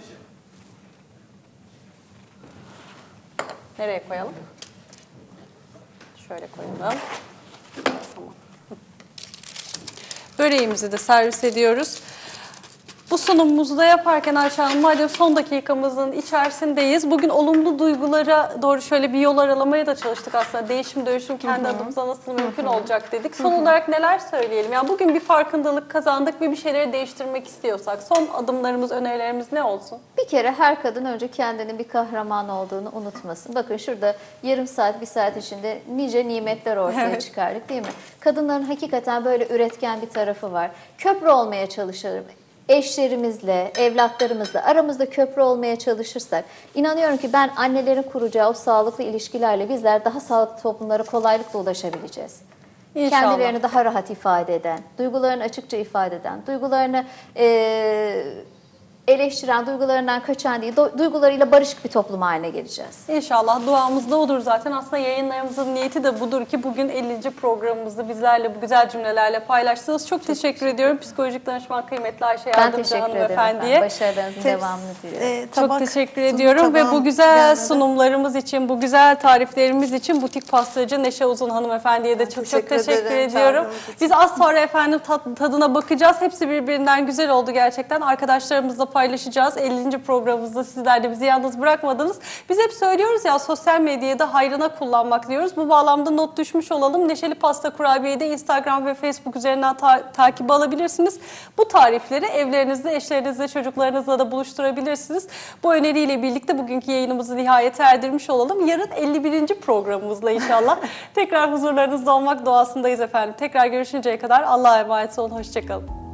Nereye koyalım? Şöyle koyalım. Tamam. Böreğimizi de servis ediyoruz. Bu sunumumuzu da yaparken Ayşe Hanım, madem son dakikamızın içerisindeyiz, bugün olumlu duygulara doğru şöyle bir yol aralamaya da çalıştık aslında. Değişim dönüşüm kendi adımıza nasıl mümkün olacak dedik. Son olarak neler söyleyelim? Yani bugün bir farkındalık kazandık ve bir şeyleri değiştirmek istiyorsak son adımlarımız, önerilerimiz ne olsun? Bir kere her kadın önce kendinin bir kahraman olduğunu unutmasın. Bakın şurada yarım saat, bir saat içinde nice nimetler ortaya Evet. çıkardık değil mi? Kadınların hakikaten böyle üretken bir tarafı var. Köprü olmaya çalışalım. Eşlerimizle, evlatlarımızla aramızda köprü olmaya çalışırsak, inanıyorum ki ben annelerin kuracağı o sağlıklı ilişkilerle bizler daha sağlıklı toplumlara kolaylıkla ulaşabileceğiz. İnşallah. Kendilerini daha rahat ifade eden, duygularını açıkça ifade eden, duygularını eee, eleştiren, duygularından kaçan değil, do- duygularıyla barışık bir toplum haline geleceğiz. İnşallah duamız da odur zaten. Aslında yayınlarımızın niyeti de budur ki bugün ellinci programımızı bizlerle bu güzel cümlelerle paylaştınız. Çok teşekkür ediyorum. Psikolojik danışman kıymetli Ayşe Ben Yardımcı teşekkür ederim. hanımefendiye. efendim. Başarılarınızın Teps- devamını diliyorum. e, Çok tabak, teşekkür sunum ediyorum ve bu tabağım güzel gelmedi. sunumlarımız için, bu güzel tariflerimiz için butik pastacı Neşe Uzun hanımefendiye de çok çok teşekkür teşekkür ederim ediyorum. çağırdığınız için. Biz az sonra efendim tat- tadına bakacağız. Hepsi birbirinden güzel oldu gerçekten. Arkadaşlarımızla paylaşacağız. ellinci programımızda sizler de bizi yalnız bırakmadınız. Biz hep söylüyoruz ya, sosyal medyayı da hayrına kullanmak diyoruz. Bu bağlamda not düşmüş olalım. Neşeli Pasta Kurabiye'yi de Instagram ve Facebook üzerinden ta- takip alabilirsiniz. Bu tarifleri evlerinizde, eşlerinizle, çocuklarınızla da buluşturabilirsiniz. Bu öneriyle birlikte bugünkü yayınımızı nihayete erdirmiş olalım. Yarın elli birinci programımızla inşallah tekrar huzurlarınızda olmak duasındayız efendim. Tekrar görüşünceye kadar Allah'a emanet olun. Hoşçakalın.